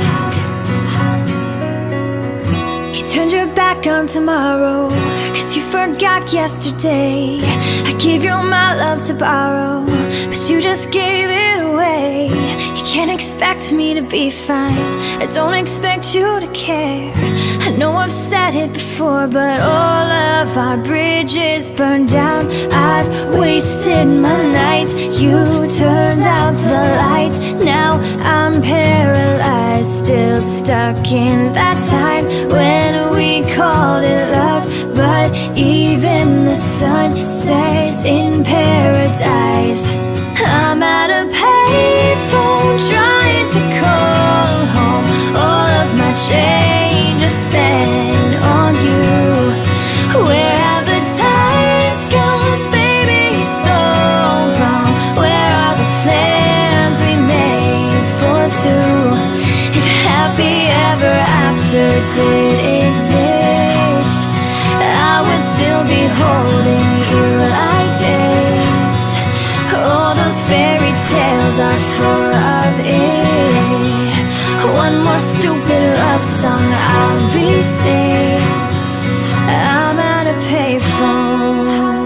You turned your back on tomorrow, 'cause you forgot yesterday. I gave you my love to borrow, but you just gave it away. You can't expect me to be fine, I don't expect you to care. I know I've said it before, but all of our bridges burned down. I've wasted my nights, you turned out the lights. Now I'm paralyzed, still stuck in that time when we called it love. But even the sun sets in paradise. I'm at a payphone trying to call home. All of my change I spent on you. Where have the times gone, baby? It's so wrong. Where are the plans we made for two? If happy ever after did exist, I would still be holding you like this. All those fairy tales are full of it. One more stupid love song, I'll be sick. I'm at a payphone.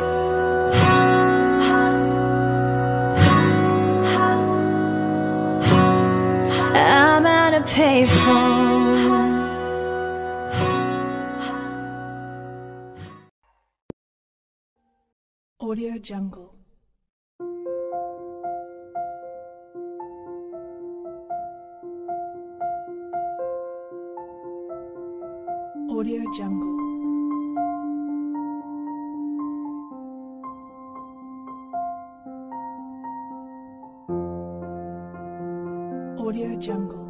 I'm at a payphone. Audio Jungle. Jungle. Audio Jungle.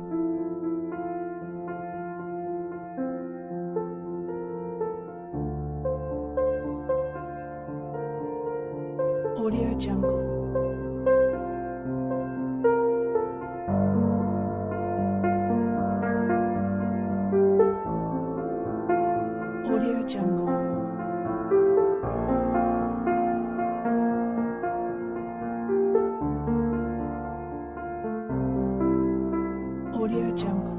Audio Jungle. Audio Jungle. Audio Jungle.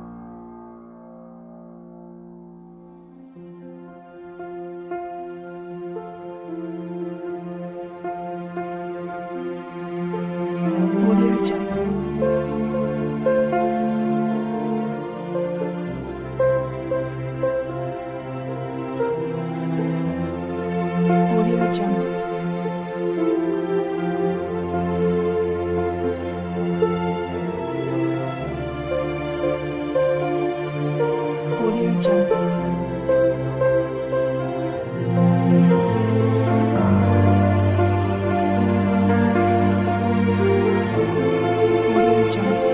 Audio Jungle. Audio Jungle. Audio Jungle. Audio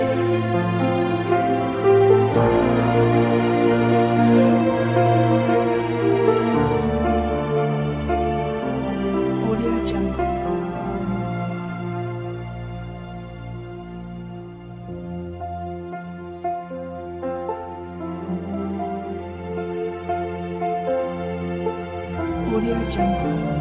Jungle. Audio Jungle.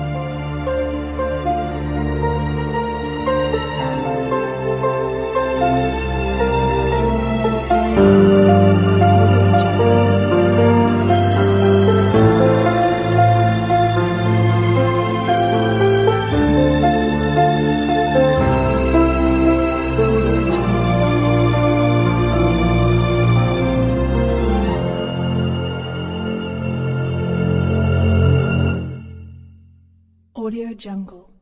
Audio Jungle.